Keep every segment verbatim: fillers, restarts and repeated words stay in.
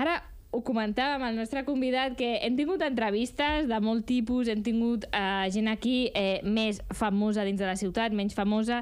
ara ho comentàvem amb el nostre convidat, que hem tingut entrevistes de molt tipus, hem tingut eh, gent aquí eh, més famosa dins de la ciutat, menys famosa,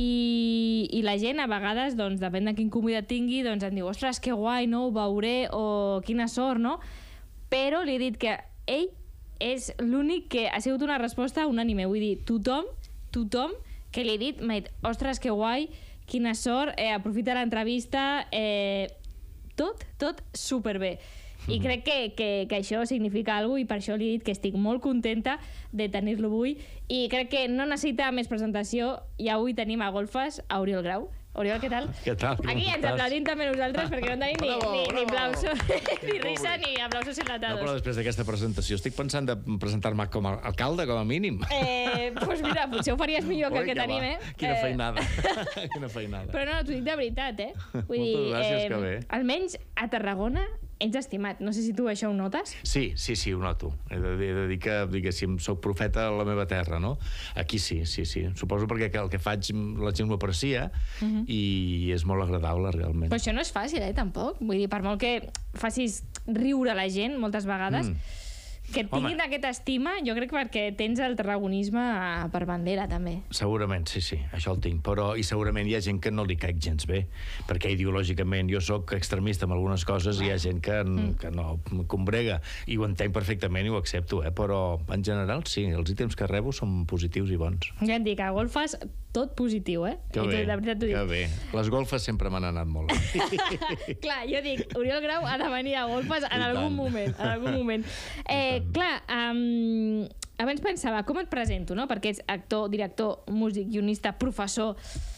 i, i la gent a vegades, doncs, depèn de quin convidat tingui, doncs em diu, ostres, que guai, no? Ho veuré, o quina sort, no? Però li he dit que ell és l'únic que ha sigut una resposta unànime, vull dir, tothom, tothom que li he dit, m'ha dit, ostres, que guai, quina sort, eh, aprofita l'entrevista, eh, tot, tot superbé. I crec que, que, que això significa alguna cosa, i per això li he dit que estic molt contenta de tenir-lo avui, i crec que no necessita més presentació, i avui tenim a golfes a Oriol Grau. Oriol, què tal? Què tal? Aquí ens aplaudim també nosaltres, perquè no tenim ni, bravo, ni, ni bravo. aplausos, ni risa, ni aplausos enlatados. No, però després d'aquesta presentació estic pensant de presentar-me com a alcalde, com a mínim. Eh, doncs mira, potser ho faries millor que Ui, el que que tenim, va. eh? Quina Eh, feinada. Quina feinada. Però no, t'ho dic de veritat, eh? Vull Moltes dir, gràcies, que bé. almenys a Tarragona ets estimat. No sé si tu això ho notes. Sí, sí, sí, ho noto. He de, he de dir que, diguéssim, soc profeta a la meva terra, no? Aquí sí, sí, sí. Suposo perquè el que faig la gent ho aprecia uh-huh. i és molt agradable, realment. Però això no és fàcil, eh, tampoc. Vull dir, per molt que facis riure la gent moltes vegades, mm. que et tinguin Home. aquesta estima, jo crec perquè tens el tarragonisme per bandera, també. Segurament, sí, sí, això el tinc. Però, i segurament hi ha gent que no li caic gens bé, perquè ideològicament jo sóc extremista en algunes coses i hi ha gent que, mm. que no combrega, i ho entenc perfectament i ho accepto, eh? Però en general sí, els ítems que rebo són positius i bons. Ja et dic, a golfes tot positiu, eh? Que I bé, tu, de veritat t'ho dic. que bé. Les golfes sempre m'han anat molt bé. Clar, jo dic, Oriol Grau ha de venir a golfes en I algun tant. moment, en algun moment. Eh, clar, um, abans pensava, com et presento, no? Perquè ets actor, director, músic, guionista, professor.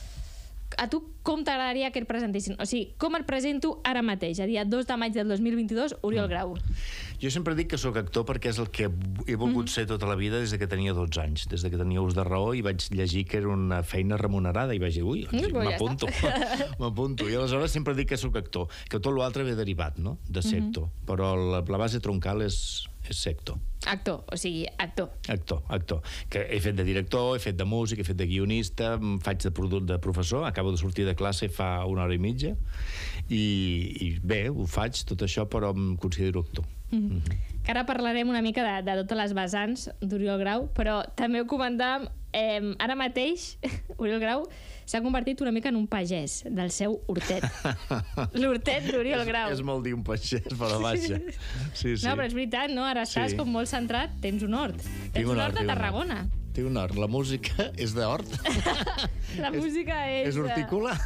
A tu com t'agradaria que et presentessin? O sigui, com et presento ara mateix, a dia dos de maig del dos mil vint-i-dos, Oriol Grau? Jo sempre dic que sóc actor perquè és el que he volgut ser tota la vida des de que tenia dotze anys. Des de que tenia ús de raó i vaig llegir que era una feina remunerada i vaig dir, ui, Mm, però ja m'apunto, m'apunto. I aleshores sempre dic que sóc actor, que tot l'altre ve derivat, no?, de ser actor. Però la, la base troncal és, és ser actor. Actor, o sigui, actor. Actor, actor. Que he fet de director, he fet de músic, he fet de guionista, em faig de, de professor, acabo de sortir de classe fa una hora i mitja, i, i bé, ho faig, tot això, però em considero actor. Mm. Mm-hmm. Que ara parlarem una mica de, de totes les vessants d'Oriol Grau, però també ho comentàvem, eh, ara mateix Oriol Grau s'ha convertit una mica en un pagès del seu hortet. L'hortet d'Oriol Grau. És, és molt dir un pagès, però vaja. Sí, sí. No, però és veritat, no? Ara estàs Sí. com molt centrat, tens un hort. Tens un hort a Tarragona. Tinc un hort. La música és d'hort. La música és... És hortícola?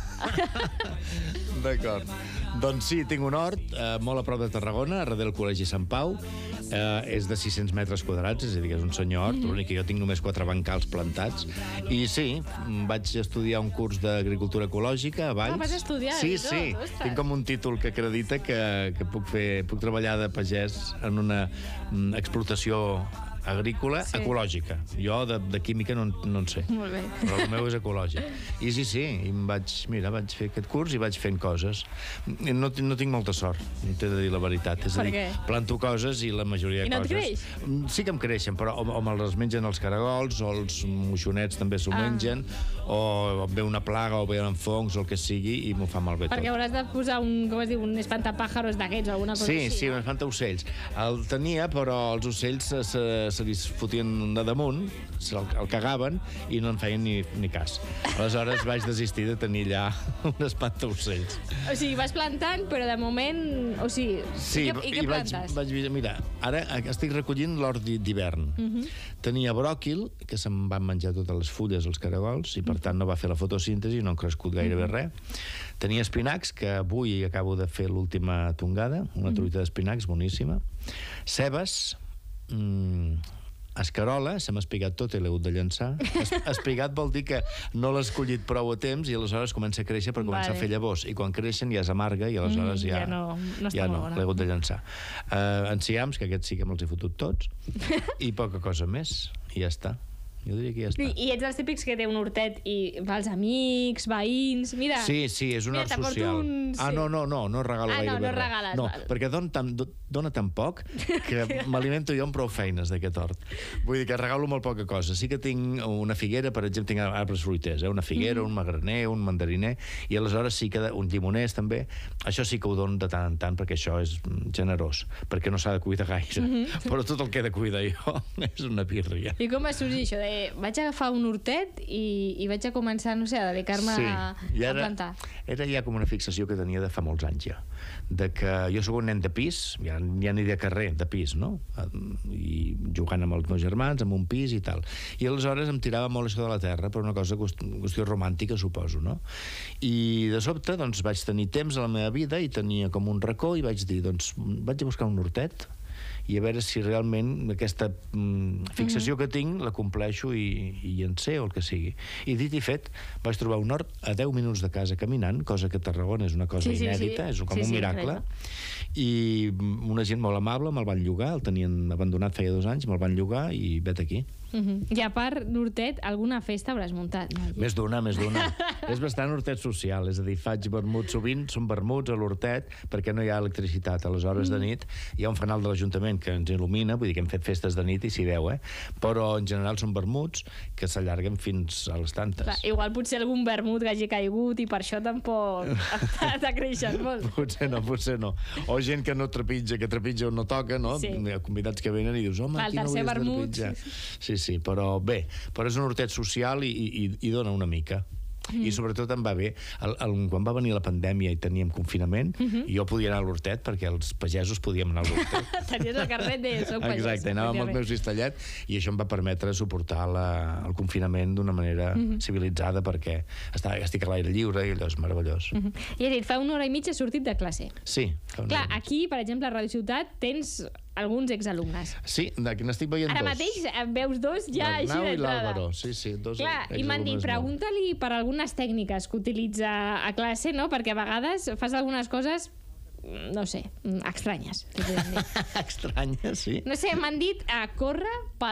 D'acord. Doncs sí, tinc un hort eh, molt a prop de Tarragona, darrere del Col·legi Sant Pau. Eh, és de sis-cents metres quadrats, és a dir, que és un senyor hort, mm-hmm. l'únic que jo tinc només quatre bancals plantats. I sí, vaig estudiar un curs d'agricultura ecològica a Valls. Ah, vas estudiar? Sí, i tot, sí. ostres. Tinc com un títol que acredita que, que puc, fer, puc treballar de pagès en una mm, explotació agrícola Sí. ecològica. Jo de, de química no, en- no en sé. Molt bé. Però el meu és ecològic. I sí, sí, i em vaig, mira, vaig fer aquest curs i vaig fent coses. No, ti- no tinc molta sort, t'he de dir la veritat. És a Per dir, què? planto coses i la majoria de I no et coses... creix? Mm, Sí que em creixen, però o, o me'ls mengen els caragols, o els moixonets també s'ho Ah. mengen, o ve una plaga, o venen fongs, o el que sigui, i m'ho fa malbé tot. Perquè hauràs de posar un, com es diu, un espantapàjaros d'aquests o alguna cosa Sí, així. sí, un espantaocells. El tenia, però els ocells se, se, se li fotien de damunt, se'l el cagaven i no en feien ni, ni cas. Aleshores vaig desistir de tenir allà un espantaocells. O sigui, vas plantant, però de moment... O sigui, Sí, i, què, i què vaig, plantes? vaig... Mira, ara estic recollint l'hort d'hi- d'hivern. Uh -huh. Tenia bròquil, que se'm van menjar totes les fulles, els caragols, i per tant no va fer la fotosíntesi, no han crescut gairebé uh -huh. res. Tenia espinacs, que avui acabo de fer l'última tongada, una truita d'espinacs boníssima. Cebes, mmm, escarola, se m'ha espigat tot i l'he hagut de llançar. Es, espigat vol dir que no l'he escollit prou a temps i aleshores comença a créixer per començar Vale. a fer llavors. I quan creixen ja és amarga i aleshores Mm, ja, ja no- no està ja molt no, bona. l'he hagut de llançar. Uh, enciams, que aquests sí que me'ls he fotut tots, i poca cosa més, i ja està. Jo diria que ja està. I, i ets dels típics que té un hortet i va als amics, veïns... Mira, Sí, sí, és un mira, hort t'aporto social. un- Ah, sí. no, no, no, no regalo Ah, no, gairebé no res. regales, No, val. perquè dona tan, dona tan poc que m'alimento jo amb prou feines d'aquest hort. Vull dir que regalo molt poca cosa. Sí que tinc una figuera, per exemple, tinc arbres fruiters, eh? una figuera, Mhm. un magraner, un mandariner, i aleshores sí que un llimoners també. Això sí que ho dono de tant en tant, perquè això és mm, generós, perquè no s'ha de cuidar gaire. Mhm. Però tot el que he de cuidar jo és una pírria. I com va sorgir això de vaig agafar un hortet i, i vaig a començar, no sé, a dedicar-me Sí, a, i a ara, plantar? era ja com una fixació que tenia de fa molts anys ja, de que jo sóc un nen de pis, ja, ja ni de carrer, de pis, no? I jugant amb els meus germans, amb un pis i tal. I aleshores em tirava molt això de la terra, per una cosa, qüestió romàntica, suposo, no? I de sobte, doncs, vaig tenir temps a la meva vida i tenia com un racó i vaig dir, doncs, vaig a buscar un hortet i a veure si realment aquesta mm, fixació que tinc la compleixo i, i en sé o el que sigui. I dit i fet, vaig trobar un hort a deu minuts de casa caminant, cosa que a Tarragona és una cosa Sí, sí, inèdita, sí. és com Sí, un sí, miracle. increïble. I una gent molt amable me'l van llogar, el tenien abandonat feia dos anys, me'l van llogar i vet aquí. Uh -huh. I a part d'hortet, alguna festa hauràs muntat, no? Més d'una, més d'una. És bastant hortet social, és a dir, faig vermuts sovint, són vermuts a l'hortet, perquè no hi ha electricitat a les hores mm. de nit. Hi ha un fanal de l'Ajuntament que ens il·lumina, vull dir que hem fet festes de nit i s'hi veu, eh? Però en general són vermuts que s'allarguen fins a les tantes. Clar, igual potser algun vermut que hagi caigut i per això tampoc t'ha creixat molt. Potser no, potser no. O gent que no trepitja, que trepitja on no toca, no? Sí. Hi ha convidats que venen i dius, home, El aquí no tercer hauries de vermut. trepitjar. Sí, sí, però bé, però és un hortet social i, i, i dona una mica. Mm. I sobretot em va bé. El, el, quan va venir la pandèmia i teníem confinament, mm -hmm. jo podia anar a l'hortet perquè els pagesos podíem anar a l'hortet. Tenies el carnet de soc pagès. Exacte, anava amb el meu cistellet i això em va permetre suportar la, el confinament d'una manera mm -hmm. civilitzada perquè estava, estic a l'aire lliure i allò és meravellós. Mm -hmm. I has dit, fa una hora i mitja has sortit de classe. Sí. Fa una Clar, hora. aquí, per exemple, a Ràdio Ciutat tens alguns exalumnes. Sí, que n'estic veient Ara dos. mateix en veus dos ja així L'Arnau i d'entrada. l'Àlvaro, sí, sí. Dos Clar, i m'han dit, exalumnes meus. pregunta-li per algunes tècniques que utilitza a classe, no? Perquè a vegades fas algunes coses, no sé, estranyes. si podem dir. Estranya, sí. No sé, m'han dit a córrer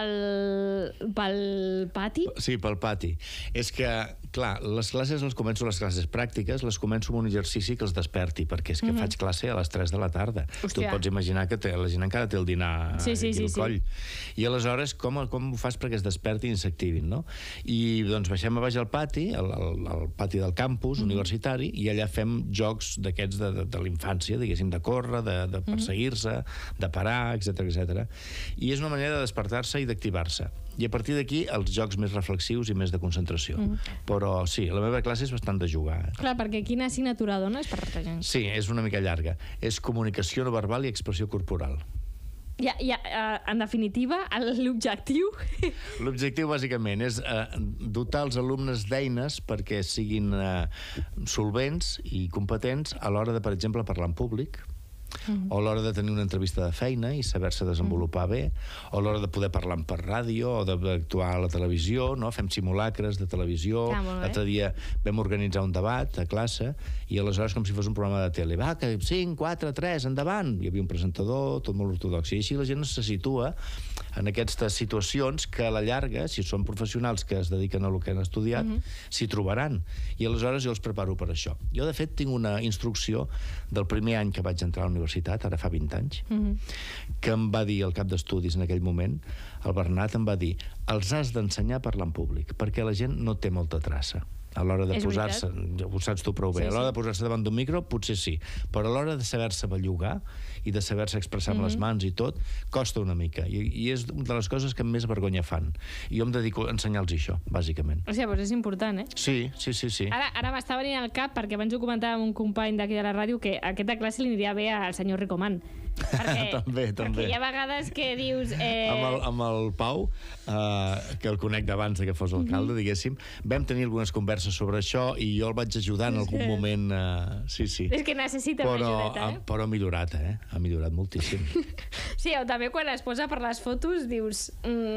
pel, pel pati. Sí, pel pati. És que, clar, les classes les començo, les classes pràctiques, les començo amb un exercici que els desperti, perquè és que mm -hmm. faig classe a les tres de la tarda. Hòstia. Tu et pots imaginar que té, la gent encara té el dinar Sí, sí, aquí sí, al sí. coll. I aleshores, com, com ho fas perquè es despertin i s'activin, no? I, doncs, baixem a baix al pati, al, al, al pati del campus mm -hmm. universitari, i allà fem jocs d'aquests de, de, de la infància, diguéssim, de córrer, de, de perseguir-se, de parar, etcètera, etcètera. I és una manera de despertar-se i d'activar-se. I a partir d'aquí, els jocs més reflexius i més de concentració. Mm. Però sí, la meva classe és bastant de jugar. Clar, perquè quina assignatura dones per la gent? Sí, és una mica llarga. És comunicació no verbal i expressió corporal. Ja, ja, uh, en definitiva, l'objectiu... L'objectiu, bàsicament, és eh, dotar els alumnes d'eines perquè siguin eh, solvents i competents a l'hora de, per exemple, parlar en públic, Mm. o a l'hora de tenir una entrevista de feina i saber-se desenvolupar mm. bé, o a l'hora de poder parlar per ràdio o d'actuar a la televisió, no? Fem simulacres de televisió. Ah, l'altre dia vam organitzar un debat a classe i aleshores com si fos un programa de tele. Va, que cinc, quatre, tres, endavant! Hi havia un presentador, tot molt ortodox. I així la gent se situa en aquestes situacions que a la llarga, si són professionals que es dediquen a lo que han estudiat, mm -hmm. s'hi trobaran. I aleshores jo els preparo per això. Jo, de fet, tinc una instrucció del primer any que vaig entrar a la universitat, ara fa vint anys, mm-hmm. que em va dir el cap d'estudis en aquell moment, el Bernat em va dir, els has d'ensenyar a parlar en públic, perquè la gent no té molta traça. A l'hora de posar-se, ho saps tu prou bé, sí, a l'hora sí. de posar-se davant d'un micro, potser sí, però a l'hora de saber-se bellugar i de saber-se expressar amb mm-hmm. les mans i tot, costa una mica, I, i és una de les coses que més vergonya fan. I jo em dedico a ensenyar-los això, bàsicament. O sigui, doncs és important, eh? Sí, sí, sí. sí. Ara, ara m'està venint al cap, perquè abans ho comentava amb un company d'aquí de la ràdio, que aquesta classe li aniria bé al senyor Ricomán. Perquè, també, també. Perquè hi ha vegades que dius... Eh... Amb, el, amb el Pau, eh, que el conec d'abans que fos alcalde, mm-hmm. diguéssim, vam tenir algunes converses sobre això i jo el vaig ajudar en algun moment. Eh, sí, sí. És que necessita però, una ajudeta, eh? Però ha millorat, eh? Ha millorat moltíssim. Sí, o també quan es posa per les fotos dius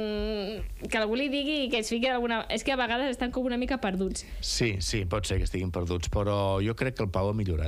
mmm, que algú li digui que es fiqui alguna... És que a vegades estan com una mica perduts. Sí, sí, pot ser que estiguin perduts, però jo crec que el Pau ha millorat.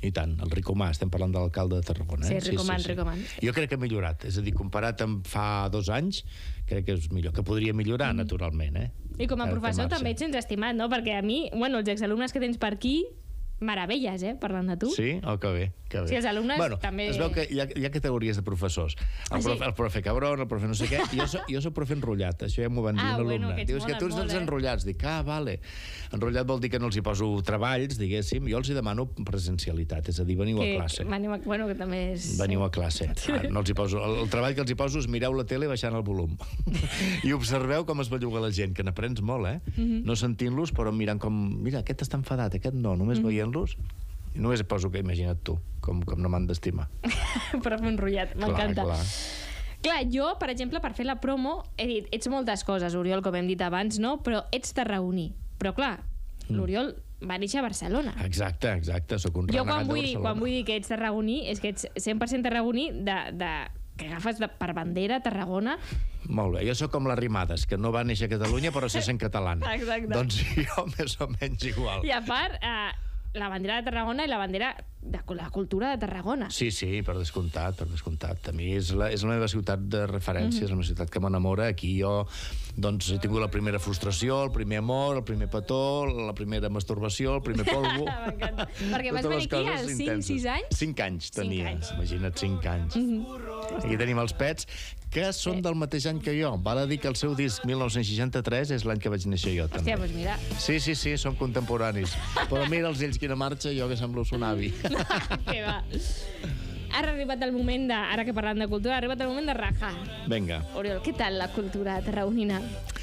I tant, el Ricomà, estem parlant de l'alcalde de Tarragona. Sí, Eh? Ricomà, Ricomà. Jo crec que ha millorat, és a dir, comparat amb fa dos anys, crec que és millor, que podria millorar, mm. naturalment. Eh? I com a Encara té professor marge. també ets ens estimat, no? Perquè a mi, bueno, els exalumnes que tens per aquí, meravelles, eh, parlant de tu. Sí? Oh, que bé, que bé. Sí, els alumnes bueno, també... Es veu que hi ha, hi ha categories de professors. El, Ah, sí? profe, el profe cabrón, el profe no sé què. Jo soc, jo soc profe enrotllat, això ja m'ho van dir Ah, un bueno, alumne. aquests Dius que tu ets molen dels molt, eh? enrotllats. Dic, ah, vale. Enrotllat vol dir que no els hi poso treballs, diguéssim. Jo els hi demano presencialitat, és a dir, veniu que, a classe. Que, veniu a, bueno, que també és... Veniu a classe. Ah, no els hi poso. El, el treball que els hi poso és mireu la tele baixant el volum. I observeu com es belluga la gent, que n'aprens molt, eh? Mm -hmm. No sentint-los, però mirant com... Mira, aquest està enfadat, aquest no. Només mm -hmm. veient-los... I només poso que, imagina't tu, com, com no m'han d'estimar. Però m'he enrotllat, m'encanta. Clar, clar. Clar, jo, per exemple, per fer la promo, he dit, ets moltes coses, Oriol, com hem dit abans, no? Però ets tarragoní. Però clar, mm. l'Oriol va néixer a Barcelona. Exacte, exacte, sóc un Jo renegat quan de vull, Barcelona. quan vull dir que ets tarragoní és que ets cent per cent tarragoní de, de, que agafes de, per bandera Tarragona. Molt bé, jo sóc com les Rimades, que no va néixer a Catalunya però se sent catalana. Exacte. Doncs jo més o menys igual. I a part, eh, la bandera de Tarragona i la bandera de la cultura de Tarragona. Sí, sí, per descomptat, per descomptat. A mi és la, és la meva ciutat de referència, mm -hmm. és la meva ciutat que m'enamora. Aquí jo doncs, he tingut la primera frustració, el primer amor, el primer petó, la primera masturbació, el primer polvo. M'encanta. Perquè vas venir aquí als cinc sis anys? cinc anys tenia, cinc anys. Imagina't, cinc anys. Mm -hmm. Aquí tenim els Pets, que són del mateix any que jo. Val a dir que el seu disc dinou seixanta-tres és l'any que vaig néixer jo, també. Hòstia, doncs mira. Sí, sí, sí, som contemporanis. Però mira'ls ells quina marxa, jo que semblo son avi. Que va. Ara ha arribat el moment de... Ara que parlant de cultura, ha arribat el moment de rajar. Vinga. Oriol, què tal la cultura tarragonina?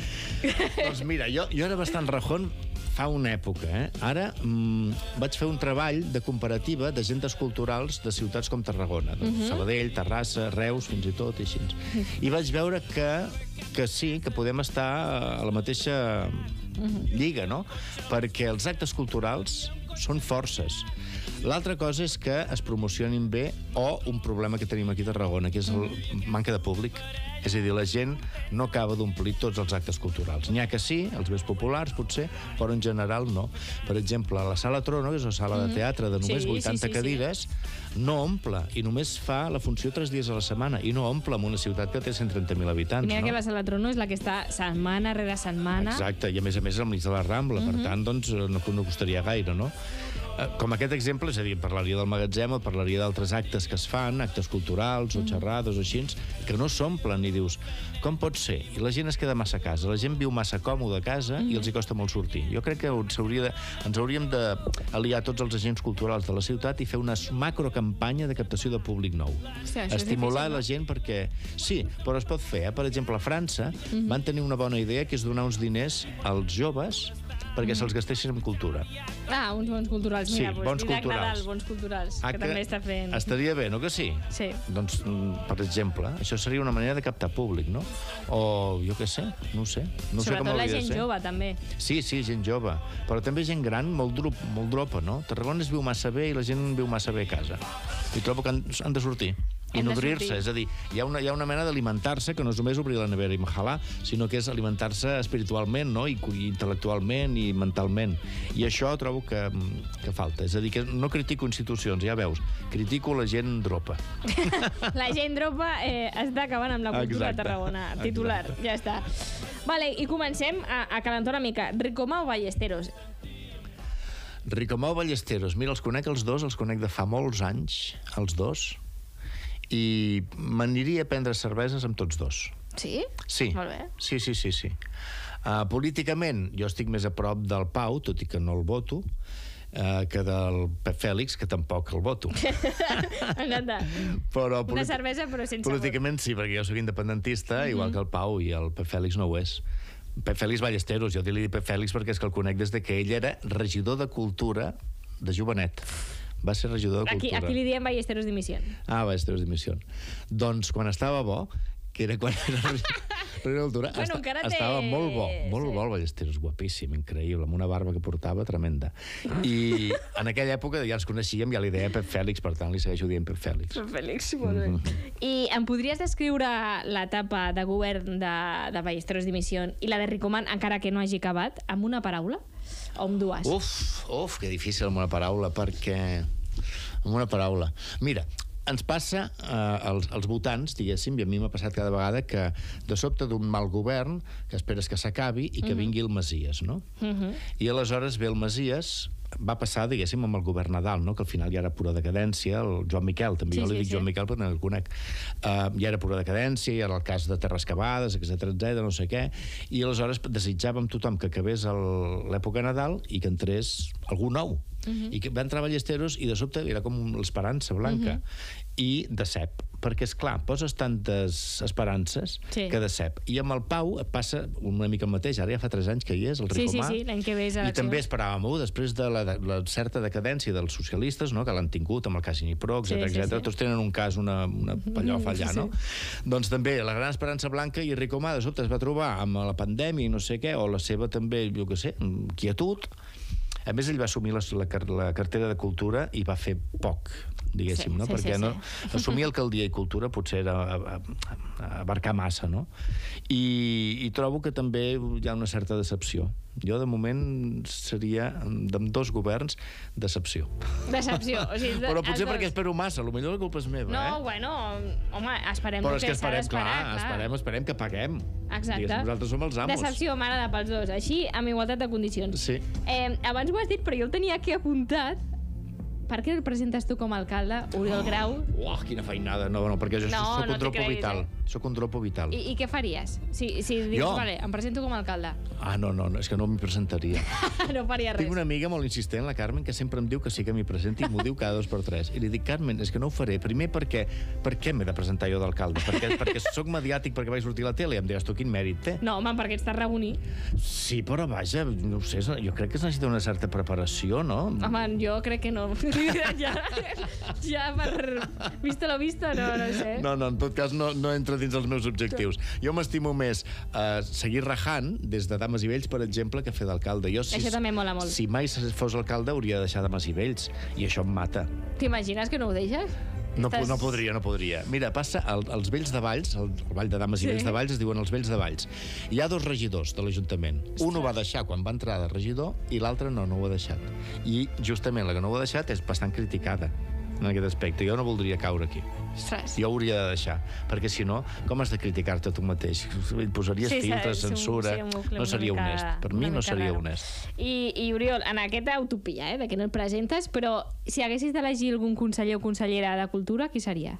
Doncs mira, jo, jo era bastant rajón fa una època, eh? Ara mmm, vaig fer un treball de comparativa d'agendes culturals de ciutats com Tarragona. Doncs uh -huh. Sabadell, Terrassa, Reus, fins i tot, i així. I vaig veure que, que sí, que podem estar a la mateixa lliga, no? Perquè els actes culturals són forces. L'altra cosa és que es promocionin bé o un problema que tenim aquí a Tarragona, que és el manca de públic. És a dir, la gent no acaba d'omplir tots els actes culturals. N'hi ha que sí, els més populars, potser, però en general no. Per exemple, la Sala Trono, que és una sala de teatre de només Sí, vuitanta sí, sí, cadires, no omple, i només fa la funció tres dies a la setmana, i no omple en una ciutat que té cent trenta mil habitants. I mira no? que la Sala Trono és la que està setmana rere setmana. Exacte, i a més a més al mig de la Rambla, per tant, doncs, no, no costaria gaire, no? Com aquest exemple, és a dir, parlaria del magatzem o parlaria d'altres actes que es fan, actes culturals o xerrades o així, que no s'omplen, i dius, com pot ser? I la gent es queda massa a casa, la gent viu massa còmode a casa i els hi costa molt sortir. Jo crec que ens, hauria de, ens hauríem d'aliar tots els agents culturals de la ciutat i fer una macrocampanya de captació de públic nou. Hòstia, això és Estimular difícil, no? la gent perquè... Sí, però es pot fer, eh? Per exemple, a França van tenir una bona idea, que és donar uns diners als joves perquè se'ls gastessin en cultura. Ah, uns bons culturals. Mira, Sí, doncs, bons Didac culturals. Nadal, bons culturals, Ah, que també està fent... Estaria bé, no que sí? Sí. Doncs, mm, per exemple, això seria una manera de captar públic, no? O, jo què sé, no ho sé. No sé com Sobretot la hauria de gent ser. jove, també. Sí, sí, gent jove. Però també gent gran, molt, drup, molt dropa, no? Tarragona es viu massa bé i la gent viu massa bé a casa. I trobo que han, han de sortir. I Hem de nodrir-se, sortir. és a dir, hi ha una, hi ha una mena d'alimentar-se que no és només obrir la nevera i mahalar, sinó que és alimentar-se espiritualment, no? I, i intel·lectualment i mentalment. I això trobo que, que falta. És a dir, que no critico institucions, ja veus, critico la gent dropa. La gent dropa eh, està acabant amb la cultura Exacte. de Tarragona. Titular, Exacte. ja està. Vale, i comencem a, a calentar una mica. Ricomà o Ballesteros? Ricomà o Ballesteros? Mira, els conec els dos, els conec de fa molts anys, els dos, i m'aniria a prendre cerveses amb tots dos. Sí? Sí, Molt bé. sí, sí, sí, sí. Uh, políticament, jo estic més a prop del Pau, tot i que no el voto, uh, que del Pep Fèlix, que tampoc el voto. M'encanta. Però Una cervesa, però sense políticament sí, perquè jo soc independentista, mm-hmm. igual que el Pau, i el Pep Fèlix no ho és. Pep Fèlix Ballesteros, jo li dic Pep Fèlix perquè és que el conec des de que ell era regidor de Cultura de jovenet. Va ser regidor de Aquí, Cultura. aquí li diem Ballesteros d'Imissió. Ah, Ballesteros d'Imissió. Doncs quan estava bo, que era quan era regidor de Cultura, Bueno, esta, encara té- estava molt bo, molt sí. bo el Ballesteros, guapíssim, increïble, amb una barba que portava tremenda. I en aquella època ja ens coneixíem, ja li deia Pep Fèlix, per tant li segueixo dient Pep Fèlix. Fèlix, molt bé. I em podries descriure l'etapa de govern de, de Ballesteros d'Imissió i la de Ricomà, encara que no hagi acabat, amb una paraula? O amb dues? Uf, uf, que difícil amb una paraula, perquè amb una paraula. Mira, ens passa eh, als, als votants, diguéssim, i a mi m'ha passat cada vegada que de sobte d'un mal govern, que esperes que s'acabi i que uh-huh. vingui el Messies, no? Uh-huh. I aleshores ve el Messies, va passar, diguéssim, amb el govern Nadal, no? Que al final ja era pura decadència, el Joan Miquel, també sí, jo li sí, dic sí. Joan Miquel perquè no el conec, uh, ja era pura decadència, ja era el cas de Terres Cavades, etcètera, etcètera, no sé què, i aleshores desitjàvem tothom que acabés l'època Nadal i que entrés algú nou. Uh-huh. I que van entrar Ballesteros i de sobte era com l'esperança blanca. Uh-huh. I decep, perquè, és clar, poses tantes esperances sí. que decep. I amb el Pau passa una mica el mateix. Ara ja fa tres anys que hi és, el Ricomà. Sí, sí, sí, l'any que ve és I també esperàvem, uh, després de la, de la certa decadència dels socialistes, no?, que l'han tingut amb el cas Inipro, etcètera, sí, sí, etcètera. Sí. Tots tenen un cas, una, una pallofa allà, no? Sí. Doncs també la gran esperança blanca i Ricomà de sobte es va trobar amb la pandèmia i no sé què, o la seva també, jo què sé, quietud. A més, ell va assumir la, la, la cartera de Cultura i va fer poc, diguéssim, sí, no? Sí, perquè sí, no, sí. assumir alcaldia i cultura potser era a, a, a abarcar massa, no? I, I trobo que també hi ha una certa decepció. Jo, de moment, seria, d'amb dos governs, decepció. Decepció. O sigui, de, però potser perquè dos. espero massa, potser la culpa és meva, no, eh? No, bueno, home, esperem però que, que s'ha d'esperar. Clar, clar. Esperem, esperem que paguem. Exacte. Digues, nosaltres som els amos. Decepció, m'agrada pels dos. Així, amb igualtat de condicions. Sí. Eh, abans ho has dit, però jo el tenia aquí apuntat. Per què el presentes tu com a alcalde, Oriol Grau? Oh, quina feinada. No, no, perquè jo no, soc no un dropo creguis, vital. Eh? Soc un dropo vital. I, I què faries? Si, si dius, jo? Vale, em presento com a alcalde. Ah, no, no, no és que no m'hi presentaria. No faria res. Tinc una amiga molt insistent, la Carmen, que sempre em diu que sí que m'hi presenti i m'ho diu cada dos per tres. I li dic, Carmen, és que no ho faré. Primer perquè, per què m'he de presentar jo d'alcalde? Perquè, perquè soc mediàtic, perquè vaig sortir a la tele i em diràs tu quin mèrit té. No, home, perquè ets tarragoní. Sí, però vaja, no ho sé, jo crec que es necessita una certa preparació, no? Home, jo crec que no. ja, ja per visto lo visto, no, no sé. No, no, en tot cas no, no entra dins els meus objectius. Jo m'estimo més uh, seguir rajant des de Dames i Vells, per exemple, que fer d'alcalde. Jo, si, això també mola molt. Si mai fos alcalde, hauria de deixar Dames i Vells, i això em mata. T'imagines que no ho deixes? No, Estàs... no podria, no podria. Mira, passa, el, els Vells de Valls, el, el Vall de Dames i sí. Vells de Valls, es diuen els Vells de Valls. Hi ha dos regidors de l'Ajuntament. Un ho va deixar quan va entrar de regidor i l'altre no, no ho ha deixat. I justament la que no ho ha deixat és bastant criticada en aquest aspecte. Jo no voldria caure aquí. Ostres. Jo hauria de deixar, perquè si no, com has de criticar-te tu mateix? Posaries sí, filtres, sí, censura... Sí, un, no seria mica, honest. Per mi no seria raro. honest. I, I, Oriol, en aquesta utopia, eh, de que no et presentes, però si haguessis d'elegir algun conseller o consellera de Cultura, qui seria?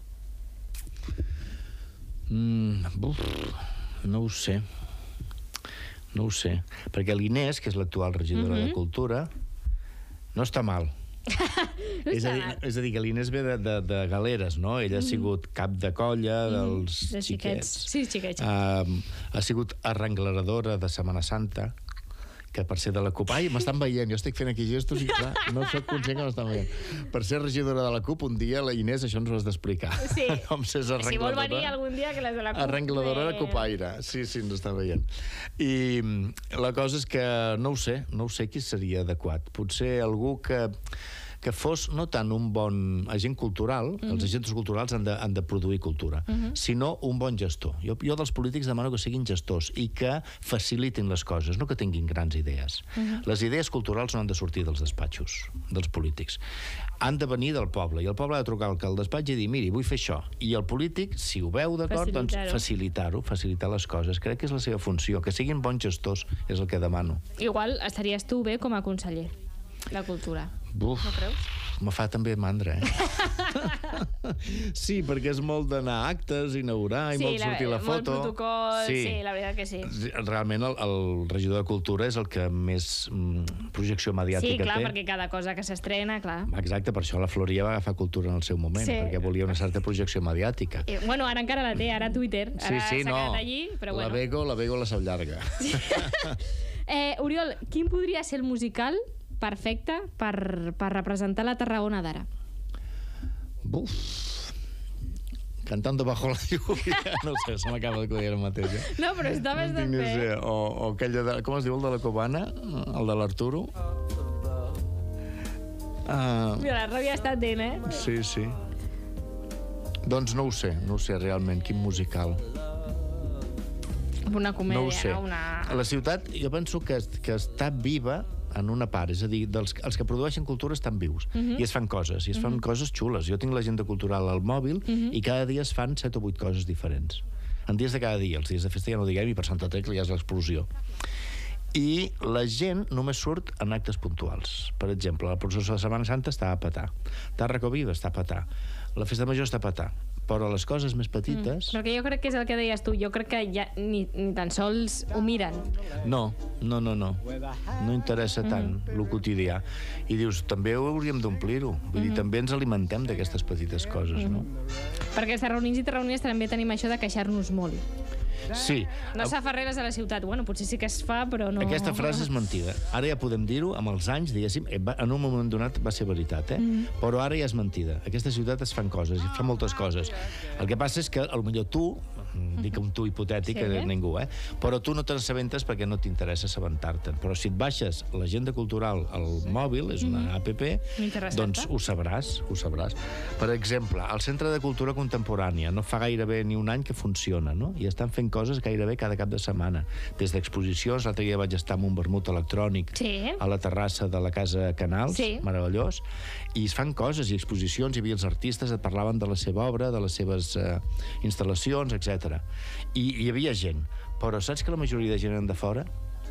Mm, uf, no ho sé. No ho sé. Perquè l'Inés, que és l'actual regidora mm-hmm. de Cultura, no està mal. no és, a dir, és a dir, que l'Inés ve de, de, de Galeres, no? Ella mm. ha sigut cap de colla dels mm. de xiquets. xiquets. Sí, xiquets. Uh, ha sigut arrengleradora de Setmana Santa, que per ser de la CUP... Ai, m'estan veient, jo estic fent aquí gestos i clar, no soc conscient que m'estan veient. Per ser regidora de la CUP, un dia la Inés això ens ho has d'explicar. Sí. Com ser arrengladora. Si vol venir algun dia, que les de la CUP... Arrengladora de cupaire. Sí, sí, ens està veient. I la cosa és que no ho sé, no ho sé qui seria adequat. Potser algú que... que fos no tant un bon agent cultural, mm-hmm. els agents culturals han de, han de produir cultura, mm-hmm. sinó un bon gestor. Jo, jo dels polítics demano que siguin gestors i que facilitin les coses, no que tinguin grans idees. Mm-hmm. Les idees culturals no han de sortir dels despatxos, dels polítics. Han de venir del poble, i el poble ha de trucar al despatx i dir, miri, vull fer això. I el polític, si ho veu d'acord, doncs facilitar-ho, facilitar les coses. Crec que és la seva funció, que siguin bons gestors, és el que demano. Igual estaries tu bé com a conseller de Cultura. Buf, no creus? Me fa també mandra, eh? Sí, perquè és molt d'anar a actes, inaugurar, i sí, molt sortir la, la foto. Molt protocol, sí. sí, la veritat que sí. Realment el, el regidor de Cultura és el que més mm, projecció mediàtica té. Sí, clar, té. perquè cada cosa que s'estrena, clar. Exacte, per això la Floria va agafar Cultura en el seu moment, sí. perquè volia una certa projecció mediàtica. I, bueno, ara encara la té, ara Twitter. Ara sí, sí, no. allí, però bueno. La Bego, la Bego la sap llarga. Sí. eh, Oriol, quin podria ser el musical perfecte per, per representar la Tarragona d'ara? Buf... Cantando bajo la lluvia, no sé, se m'acaba d'acudir ara mateix. Eh? No, però està bastant no bé. O, o aquell de... Com es diu, el de la Cubana? El de l'Arturo? Uh... Mira, la ràbia està atent, eh? Sí, sí. Doncs no ho sé, no ho sé realment, quin musical. Una comèdia, no ho sé. Una... La ciutat, jo penso que, que està viva en una part, és a dir, dels, els que produeixen cultura estan vius, uh-huh. i es fan coses, i es fan uh-huh. coses xules. Jo tinc l'agenda cultural al mòbil, uh-huh. i cada dia es fan set o vuit coses diferents. En dies de cada dia, els dies de festa ja no diguem, i per Santa Tecla ja és l'explosió. I la gent només surt en actes puntuals. Per exemple, la processó de Setmana Santa està a petar. Tàrraco Viva està a petar. La festa major està a petar. Però les coses més petites... Mm, perquè jo crec que és el que deies tu. Jo crec que ja ni, ni tan sols ho miren. No, no, no, no. No interessa tant mm-hmm. lo quotidià. I dius, també ho hauríem d'omplir-ho. Vull mm-hmm. dir, també ens alimentem d'aquestes petites coses, mm-hmm. no? Perquè els tarragonins i tarragonines també tenim això de queixar-nos molt. Sí. No es fa fa res a la ciutat. Bueno, potser sí que es fa, però no... Aquesta frase és mentida. Ara ja podem dir-ho, amb els anys, diguéssim, en un moment donat va ser veritat, eh? Mm. Però ara ja és mentida. A aquesta ciutat es fan coses, i fan moltes coses. El que passa és que, potser tu, dic un tu hipotètic, sí, eh? Ningú, eh? Però tu no te n'assabentes perquè no t'interessa assabentar-te'n. Però si et baixes l'agenda cultural al mòbil, és una app, doncs ho sabràs, ho sabràs. Per exemple, el Centre de Cultura Contemporània no fa gairebé ni un any que funciona, no? I estan fent coses gairebé cada cap de setmana. Des d'exposicions, l'altre dia vaig estar amb un vermut electrònic sí. a la terrassa de la Casa Canals, sí. meravellós, i es fan coses i exposicions, hi havia els artistes, et parlaven de la seva obra, de les seves uh, instal·lacions, etcètera. I hi havia gent, però saps que la majoria de gent eren de fora?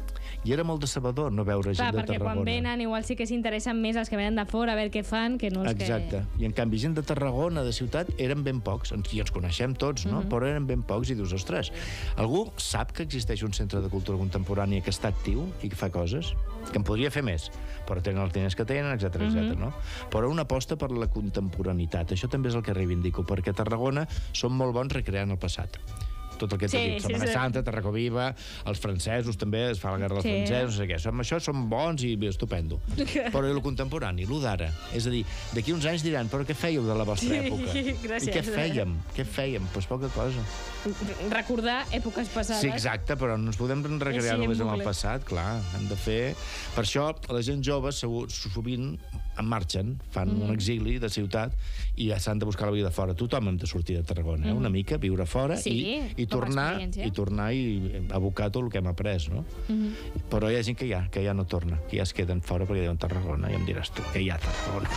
I era molt decebedor no veure gent Clar, de Tarragona. Perquè quan venen igual sí que s'interessen més els que venen de fora, a veure què fan, que no els Exacte. que... I en canvi gent de Tarragona, de ciutat, eren ben pocs, i ens coneixem tots, no? Uh-huh. Però eren ben pocs, i dius, ostres, algú sap que existeix un centre de cultura contemporània que està actiu i que fa coses? Que en podria fer més, però tenen els diners que tenen, etcètera, uh-huh. etcètera, no? Però una aposta per la contemporaneitat, això també és el que reivindico, perquè a Tarragona som molt bons recreant el passat. Tot el que t'he sí, dit, Setmana sí, Santa, Tàrraco Viva, els francesos també, es fa la guerra dels sí. francesos, no sé què. Amb això som bons i estupendo. Però el contemporani, l'u d'ara. És a dir, d'aquí uns anys diran, però què fèieu de la vostra època? Gràcies. I què fèiem? Què fèiem? Doncs pues poca cosa. Recordar èpoques passades. Sí, exacte, però no ens podem recrear sí, només amb el passat, clar. Hem de fer... Per això, la gent jove, segur, sovint, en marxen, fan mm. un exili de ciutat i ja s'han de buscar la vida fora. Tothom hem de sortir de Tarragona, eh? mm. una mica, viure fora sí, i, i, tornar, i tornar i abocar tot el que hem après, no? Mm-hmm. Però hi ha gent que ja, que ja no torna, que ja es queden fora perquè diuen Tarragona, i em diràs tu, que hi ha Tarragona.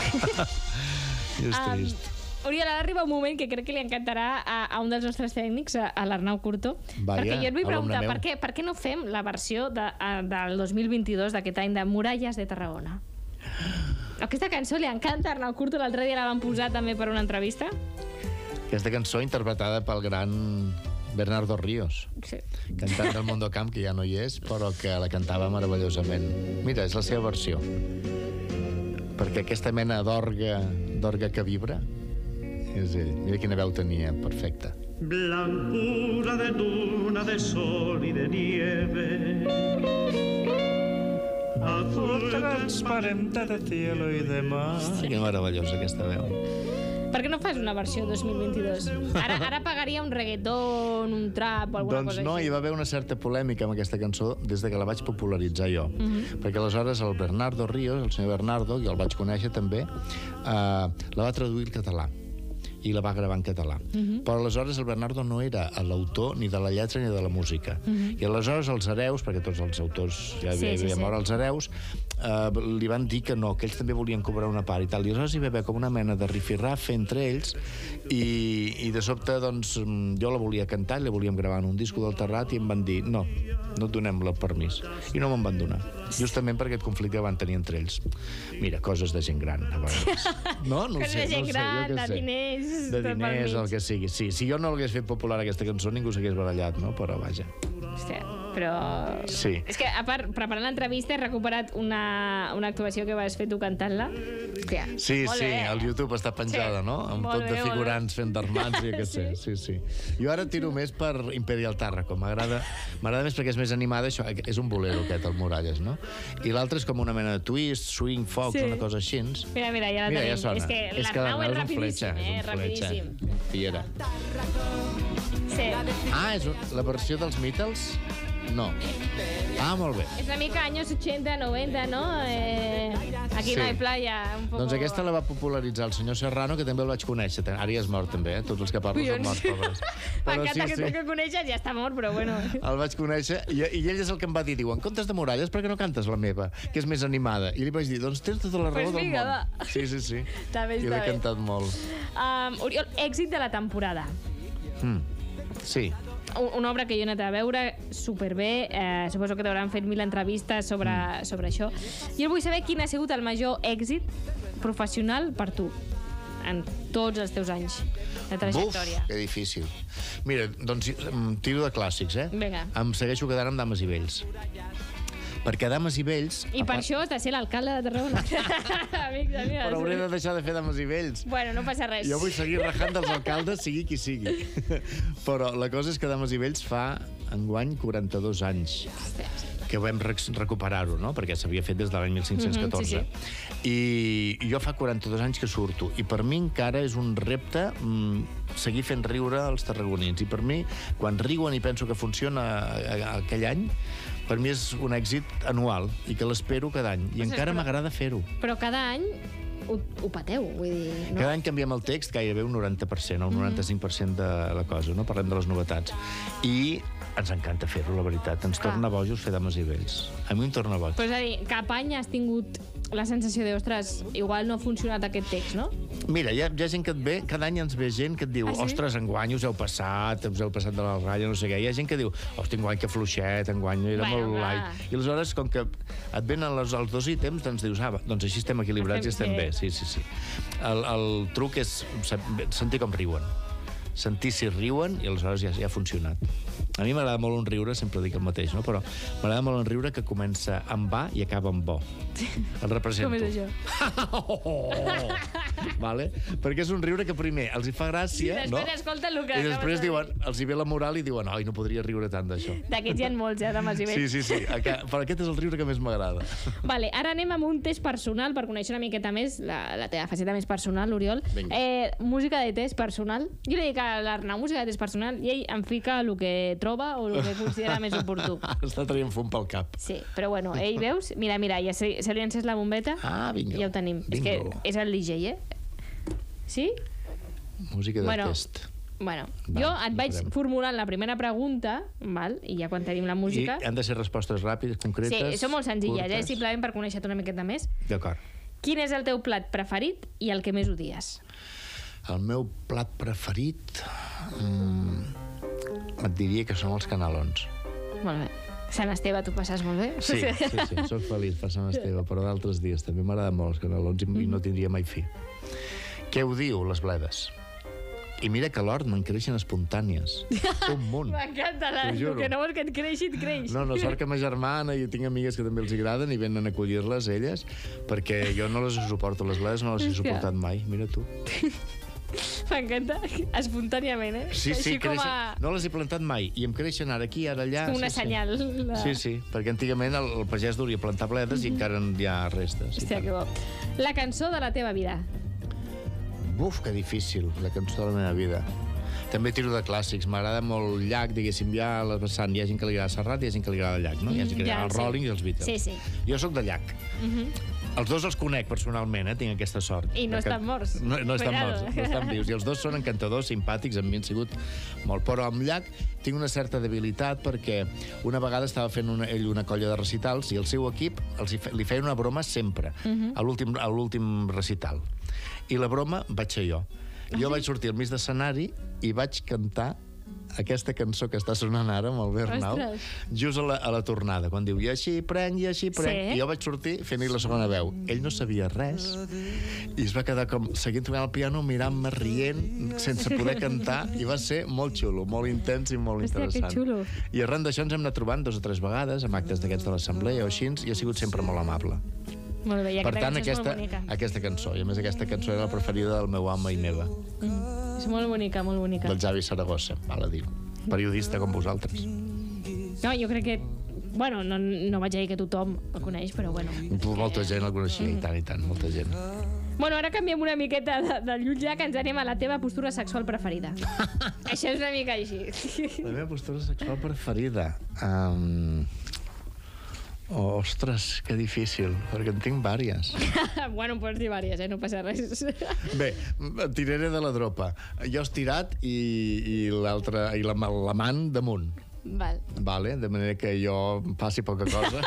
I és trist. Um... Oriol, ara arriba un moment que crec que li encantarà a, a un dels nostres tècnics, a, a l'Arnau Curto, Vaya, perquè jo et vull preguntar per què, per què no fem la versió de, a, del dos mil vint-i-dos, d'aquest any, de Muralles de Tarragona? Aquesta cançó li encanta a Arnau Curto, l'altre dia la van posar també per una entrevista. Aquesta cançó interpretada pel gran Bernardo Ríos, sí. cantant del Mundo Camp, que ja no hi és, però que la cantava meravellosament. Mira, és la seva versió. Perquè aquesta mena d'orga, d'orga que vibra, és ell. Mira quina veu tenia, perfecta. Blancura de luna, de sol y de nieve, azul transparente de cielo y de mar. Hosti, que meravellosa aquesta veu. Per què no fas una versió dos mil vint-i-dos? Ara, ara pagaria un reggaeton, un trap o alguna doncs cosa no, així. Hi va haver una certa polèmica amb aquesta cançó des de que la vaig popularitzar jo. Uh-huh. Perquè aleshores el Bernardo Ríos, el senyor Bernardo, que el vaig conèixer també, eh, la va traduir al català i la va gravar en català. Uh-huh. Però aleshores el Bernardo no era l'autor ni de la lletra ni de la música. Uh-huh. I aleshores els hereus, perquè tots els autors ja hi havia sí, sí, mort, sí. els hereus, eh, li van dir que no, que ells també volien cobrar una part i tal. I aleshores hi va haver com una mena de rifirrafe entre ells i, i de sobte, doncs, jo la volia cantar i la volíem gravar en un disco del Terrat i em van dir, no, no et donem el permís. I no me'n van donar. Justament per aquest conflicte que van tenir entre ells. Mira, coses de gent gran, a vegades. No? No ho sé, de gent no sé, gran, jo què de sé. diners... De diners, el que sigui. Sí, si jo no l'hagués fet popular aquesta cançó, ningú s'hagués barallat, no? Però vaja. Hòstia, però... Sí. És que, a part, preparant l'entrevista, he recuperat una, una actuació que vas fer tu cantant-la. Hòstia, sí, sí, al YouTube està penjada, sí. no? Amb molt tot de bé, figurants fent d'armats i què sé. Sí, sí. Jo ara tiro més per Imperial Tàrraco. M'agrada més perquè és més animada. Això és un bolero, aquest, el Muralles, no? I l'altre és com una mena de twist, swing, fox, sí. una cosa així. Mira, mira, ja la mira, tenim. Ja sona. És que l'Arnau és rapidíssim, eh? Rapidíssim. Fiera. Sí. Ah, és la versió dels Beatles? No. Ah, molt bé. És una mica anys ochenta, noventa, no? Eh, aquí Sí. no hay playa. Un poco... Doncs aquesta la va popularitzar el senyor Serrano, que també el vaig conèixer. Ara ja és mort, també, eh? Tots els que parlo són morts, pobres. M'encanta que tu que coneixes ja està mort, però bueno. El vaig conèixer i, i ell és el que em va dir, diu, en comptes de Muralles, per què no cantes la meva, que és més animada? I li vaig dir, doncs tens tota la raó Pues del vinga, món. va. Sí, sí, sí. Està bé, I està l'he bé. cantat molt. Um, Oriol, èxit de la temporada. Mm. Sí. Una obra que jo he anat a veure superbé, eh, suposo que t'hauran fet mil entrevistes sobre, Mm. sobre això. Jo vull saber quin ha sigut el major èxit professional per tu en tots els teus anys de trajectòria. Buf, que difícil. Mira, doncs em tiro de clàssics, eh? Vinga. Em segueixo quedant amb Dames i Vells. Perquè Dames i Vells... I per això has de ser l'alcalde de Tarragona. Amics, amigues. Però hauré de deixar de fer Dames i Vells. Bueno, no passa res. Jo vull seguir rajant dels alcaldes, sigui qui sigui. Però la cosa és que Dames i Vells fa, enguany, quaranta-dos anys que vam rec recuperar-ho, no? Perquè s'havia fet des de l'any mil cinc-cents catorze. Mm-hmm, sí, sí. I jo fa quaranta-dos anys que surto. I per mi encara és un repte mm, seguir fent riure els tarragonins. I per mi, quan riuen i penso que funciona aquell any, per mi és un èxit anual i que l'espero cada any. I Ostres, encara però- m'agrada fer-ho. Però cada any ho, ho pateu, vull dir... No? Cada any canviem el text gairebé un noranta per cent o un noranta-cinc per cent de la cosa, no? Parlem de les novetats. I ens encanta fer-ho, la veritat. Ens Clar. torna bojos fer Dames i Vells. A mi em torna boig. Però és a dir, cap any has tingut la sensació de, ostres, igual no ha funcionat aquest text, no? Mira, hi ha, hi ha gent que et ve, cada any ens ve gent que et diu, Ah, sí? ostres, enguany us heu passat, us heu passat de la ratlla, no sé què. Hi ha gent que diu, hosti, enguany que fluixet, enguany era Bueno, molt clar. light. I aleshores, com que et venen els, els dos ítems, doncs dius, ah, doncs així estem equilibrats i estem Estem bé. bé. Sí, sí, sí. El, el truc és sentir com riuen. Sentir si riuen i aleshores ja, ja ha funcionat. A mi m'agrada molt un riure, sempre dic el mateix, no? Però m'agrada molt un riure que comença amb va i acaba amb bo. El represento. Com és això? Oh! Vale? Perquè és un riure que primer els hi fa gràcia, I no? després escolta el que I acabes després de dir. diuen, els hi ve la moral i diuen, oi, no podria riure tant d'això. D'aquests hi ha molts, eh, de Mas i Sí, Vells. sí, sí. Aca- Però aquest és el riure que més m'agrada. Vale, ara anem amb un test personal per conèixer una miqueta més la, la teva faceta més personal, Oriol. Vinga. Eh, música de test personal. Jo li dic a l'Arnau música de test personal i ell em fica el que troba o el que considera més oportú. Està traient fum pel cap. Sí, però bueno, ell, veus? Mira, mira, ja se, se li ha encès la bombeta. Ah, vinga. Ja ho tenim. És Bingo. que és el D J, eh? Sí? Música de Bueno, test. Bueno, Va, jo et ho vaig farem. formulant la primera pregunta, val? I ja quan tenim la música... I han de ser respostes ràpides, concretes, Sí, són molt senzilles, eh? curtes? Simplement per conèixer-te una miqueta més. D'acord. Quin és el teu plat preferit i el que més odies? El meu plat preferit... Mm, et diria que són els canelons. Molt bé. Sant Esteve, tu passes molt bé? Sí, sí, sí, soc feliç per Sant Esteve, però d'altres dies també m'agraden molt els canelons i, i no tindria mai fi. Què ho diu, les bledes? I mira que a l'hort me'n creixen espontànies. Un munt. M'encanta, la... T'ho juro. el que no vols que et creixi, et creix. No, no, sort que ma germana i tinc amigues que també els agraden i venen a acollir-les, elles, perquè jo no les suporto, les bledes no les he Hòstia. suportat mai, mira tu. M'encanta, espontàniament, eh? Sí, sí, Així com creixen... a... no les he plantat mai, i em creixen ara aquí, ara allà. com una sí, senyal. Sí. La... Sí, sí, perquè antigament el, el pagès duria plantar bledes i encara hi ha restes. i Hòstia, tant. que bo. La cançó de la teva vida. Buf, que difícil, la cançó de la meva vida. També tiro de clàssics. M'agrada molt el llac, diguéssim, ja a la vessant. Hi ha gent que li agrada Serrat i hi ha gent que li agrada el llac, no? Hi ha gent que li Ja, agrada els sí. Rolling i els Beatles. Sí, sí. Jo sóc de llac. Els dos els conec personalment, eh? Tinc aquesta sort. I no De que- estan morts. No, no estan Cuidado. morts, no estan vius. I els dos són encantadors, simpàtics, amb mi han sigut molt. Però amb llac tinc una certa debilitat perquè una vegada estava fent una, ell una colla de recitals i el seu equip els hi fe, li feia una broma sempre, a l'últim a l'últim recital. I la broma vaig ser jo. Jo vaig sortir al mig d'escenari i vaig cantar aquesta cançó que està sonant ara amb el Bernau, Ostres. just a la, a la tornada, quan diu i així prenc, i així prenc, Sí. i jo vaig sortir fent-hi la segona veu. Ell no sabia res i es va quedar com seguint tocant el piano, mirant-me, rient, sense poder cantar, i va ser molt xulo, molt intens i molt Hòstia, que interessant. xulo. I arran d'això ens hem anat trobant dos o tres vegades amb actes d'aquests de l'assemblea o així, i ha sigut sempre molt amable. Molt bé, i Per aquesta tant, cançó és aquesta, molt bonica. aquesta cançó, i a més aquesta cançó era la preferida del meu home i meva, És molt bonica, molt bonica. del Javi Saragossa, val a dir, periodista com vosaltres. No, jo crec que... Bueno, no, no vaig dir que tothom el coneix, però bueno. Molta gent el coneixia, i tant, i tant, molta gent. Bueno, ara canviem una miqueta de, de llutja, que ens anem a la teva postura sexual preferida. Això és una mica així. La meva postura sexual preferida... Um... Oh, ostres, que difícil, perquè en tinc vàries. Bueno, pots dir vàries, eh? No passa res. Bé, tiraré de la dropa. Jo estirat i, i l'altre, i la, la man damunt. Val. Vale, de manera que jo passi poca cosa.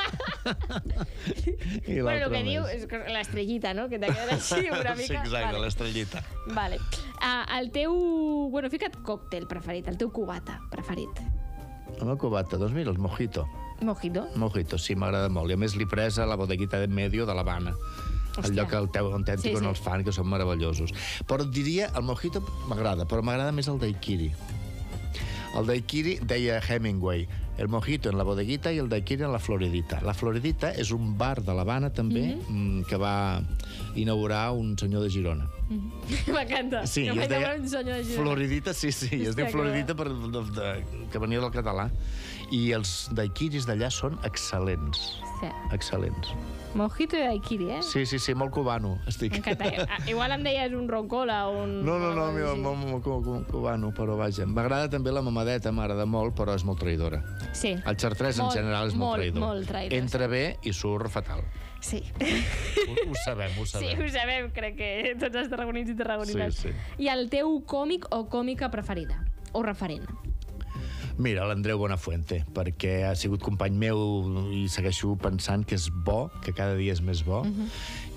I bueno, el que més. diu és l'estrellita, no? Que t'ha quedat així una mica. Sí, exacte, vale. l'estrellita. Vale. Uh, el teu... Bueno, fica't còctel preferit, el teu cubata preferit. El meu cubata, doncs mira, el mojito. Mojito? Mojito, sí, m'agrada molt. I a més l'he presa a la bodeguita de medio de l'Havana. El lloc al teu autèntic Sí, on sí. els fan, que són meravellosos. Però et diria, el mojito m'agrada, però m'agrada més el daiquiri. El daiquiri deia Hemingway, el mojito en la bodeguita i el daiquiri en la Floridita. La Floridita és un bar de l'Havana, també, mm-hmm. que va inaugurar un senyor de Girona. Mm-hmm. M'encanta. Sí, que es deia un senyor de Girona. Floridita, sí, sí, es Hòstia, diu Floridita per, de, de, que venia del català. I els daiquiris d'allà són excel·lents. Sí. Excel·lents. Mojito i daiquiri, eh? Sí, sí, sí, molt cubano, estic. M'encanta. Ah, igual em deies un roncola o un... No, no, no, o mira, així. molt, molt, molt, molt cubano, però vaja. M'agrada també la mamadeta, m'agrada molt, però és molt traïdora. Sí. El xartrès en Molt, general és molt, molt, traïdor. molt traïdor, Entra bé i surt fatal. Sí. Ho, ho sabem, ho Sí, sabem. ho sabem, crec que tots els tarragonins i tarragonines. Sí, sí. I el teu còmic o còmica preferida? O referent? Mira, l'Andreu Buenafuente, perquè ha sigut company meu i segueixo pensant que és bo, que cada dia és més bo, uh-huh.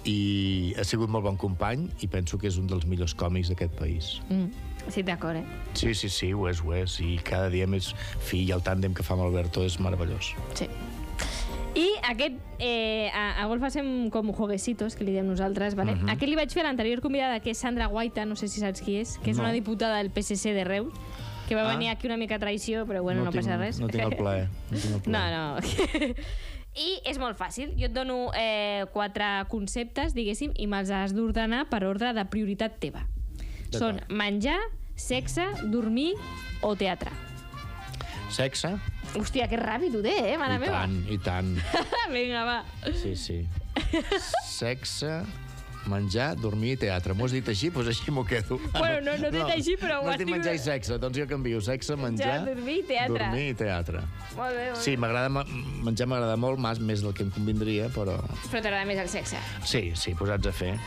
i ha sigut molt bon company i penso que és un dels millors còmics d'aquest país. Mm. Sí, d'acord, eh? Sí, sí, sí, ho és, ho és, i cada dia més fi, i el tàndem que fa amb Alberto és meravellós. Sí. I aquest, eh, a, a golf fem com jueguecitos, que li diem nosaltres, vale? Uh-huh. Aquest li vaig fer a l'anterior convidada, que és Sandra Guaita, no sé si saps qui és, que és No. una diputada del P S C de Reus, que va Ah. venir aquí una mica a traïció, però bueno, no, no tinc, passa res. No tinc el plaer. No, tinc el plaer. No, no. I és molt fàcil. Jo et dono eh, quatre conceptes, diguéssim, i me'ls has d'ordenar per ordre de prioritat teva. Són menjar, sexe, dormir o teatre. Sexe? Hòstia, que ràpid ho té, eh, mare I meva? tant, i tant. Vinga, va. Sí, sí. Sexe, menjar, dormir i teatre. M'ho has dit així? Doncs així m'ho quedo. Bueno, no, no t'he dit així, però ho no has dit dit- menjar i sexe, doncs jo canvio. Sexe, menjar, dormir i teatre. dormir i teatre. Molt bé, molt Sí, bé. m'agrada ma- menjar m'agrada molt, més, més del que em convindria, però... Però t'agrada més el sexe. Sí, sí, posats a fer.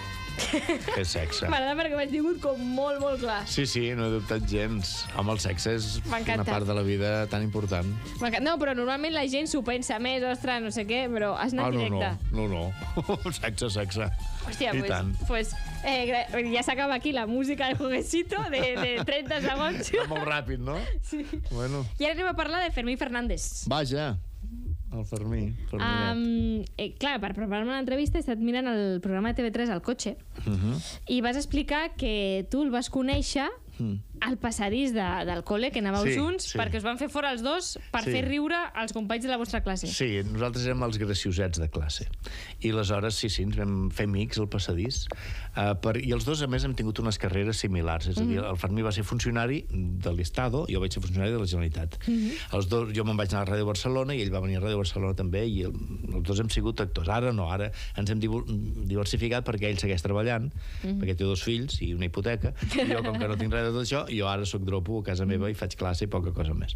Fer sexe. M'agrada perquè m'has tingut com molt, molt clar. Sí, sí, no he dubtat gens. Home, el sexe és M'encanta. una part de la vida tan important. M'encanta. No, però normalment la gent s'ho pensa més, ostres, no sé què, però has anat Ah, no, directe. no, no, no. Sexe, sexe. Hòstia, I pues, tant. pues eh, gra- ja s'acaba aquí la música del jueguecito de, de trenta segons. Va molt ràpid, no? Sí. Bueno, I ara anem a parlar de Fermí Fernández. vaja. El Fermí. Ferminet. Um, eh, clar, per preparar-me l'entrevista he estat mirant el programa de T V tres al cotxe Uh -huh. i vas explicar que tu el vas conèixer Mm. al passadís de, del col·le, que anàveu Sí, junts, sí. perquè us van fer fora els dos per Sí. fer riure als companys de la vostra classe. Sí, nosaltres érem els graciosets de classe. I aleshores, sí, sí, ens vam fer amics al passadís. Uh, per, I els dos, a més, hem tingut unes carreres similars. És a dir, el Fermí va ser funcionari de l'Estado i jo vaig ser funcionari de la Generalitat. Els dos, jo me'n vaig anar a Ràdio Barcelona i ell va venir a Ràdio Barcelona també i el, els dos hem sigut actors. Ara no, ara ens hem divu- diversificat perquè ell segueix treballant, perquè té dos fills i una hipoteca, i jo, com que no tinc res de tot això, jo ara sóc dropo a casa meva i faig classe i poca cosa més.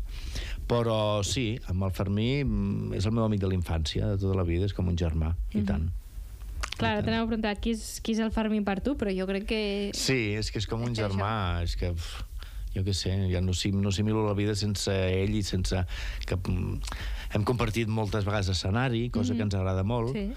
Però sí, amb el Fermí mm, és el meu amic de la infància, de tota la vida, és com un germà, i tant. Clar, ara t'aneu a preguntar qui és, qui és el Fermí per tu, però jo crec que... Sí, és que és com un És que germà, és que... Uf, jo què sé, ja no, sim, no similo la vida sense ell i sense... Que, mm, hem compartit moltes vegades escenari, cosa mm -hmm. que ens agrada molt, Sí.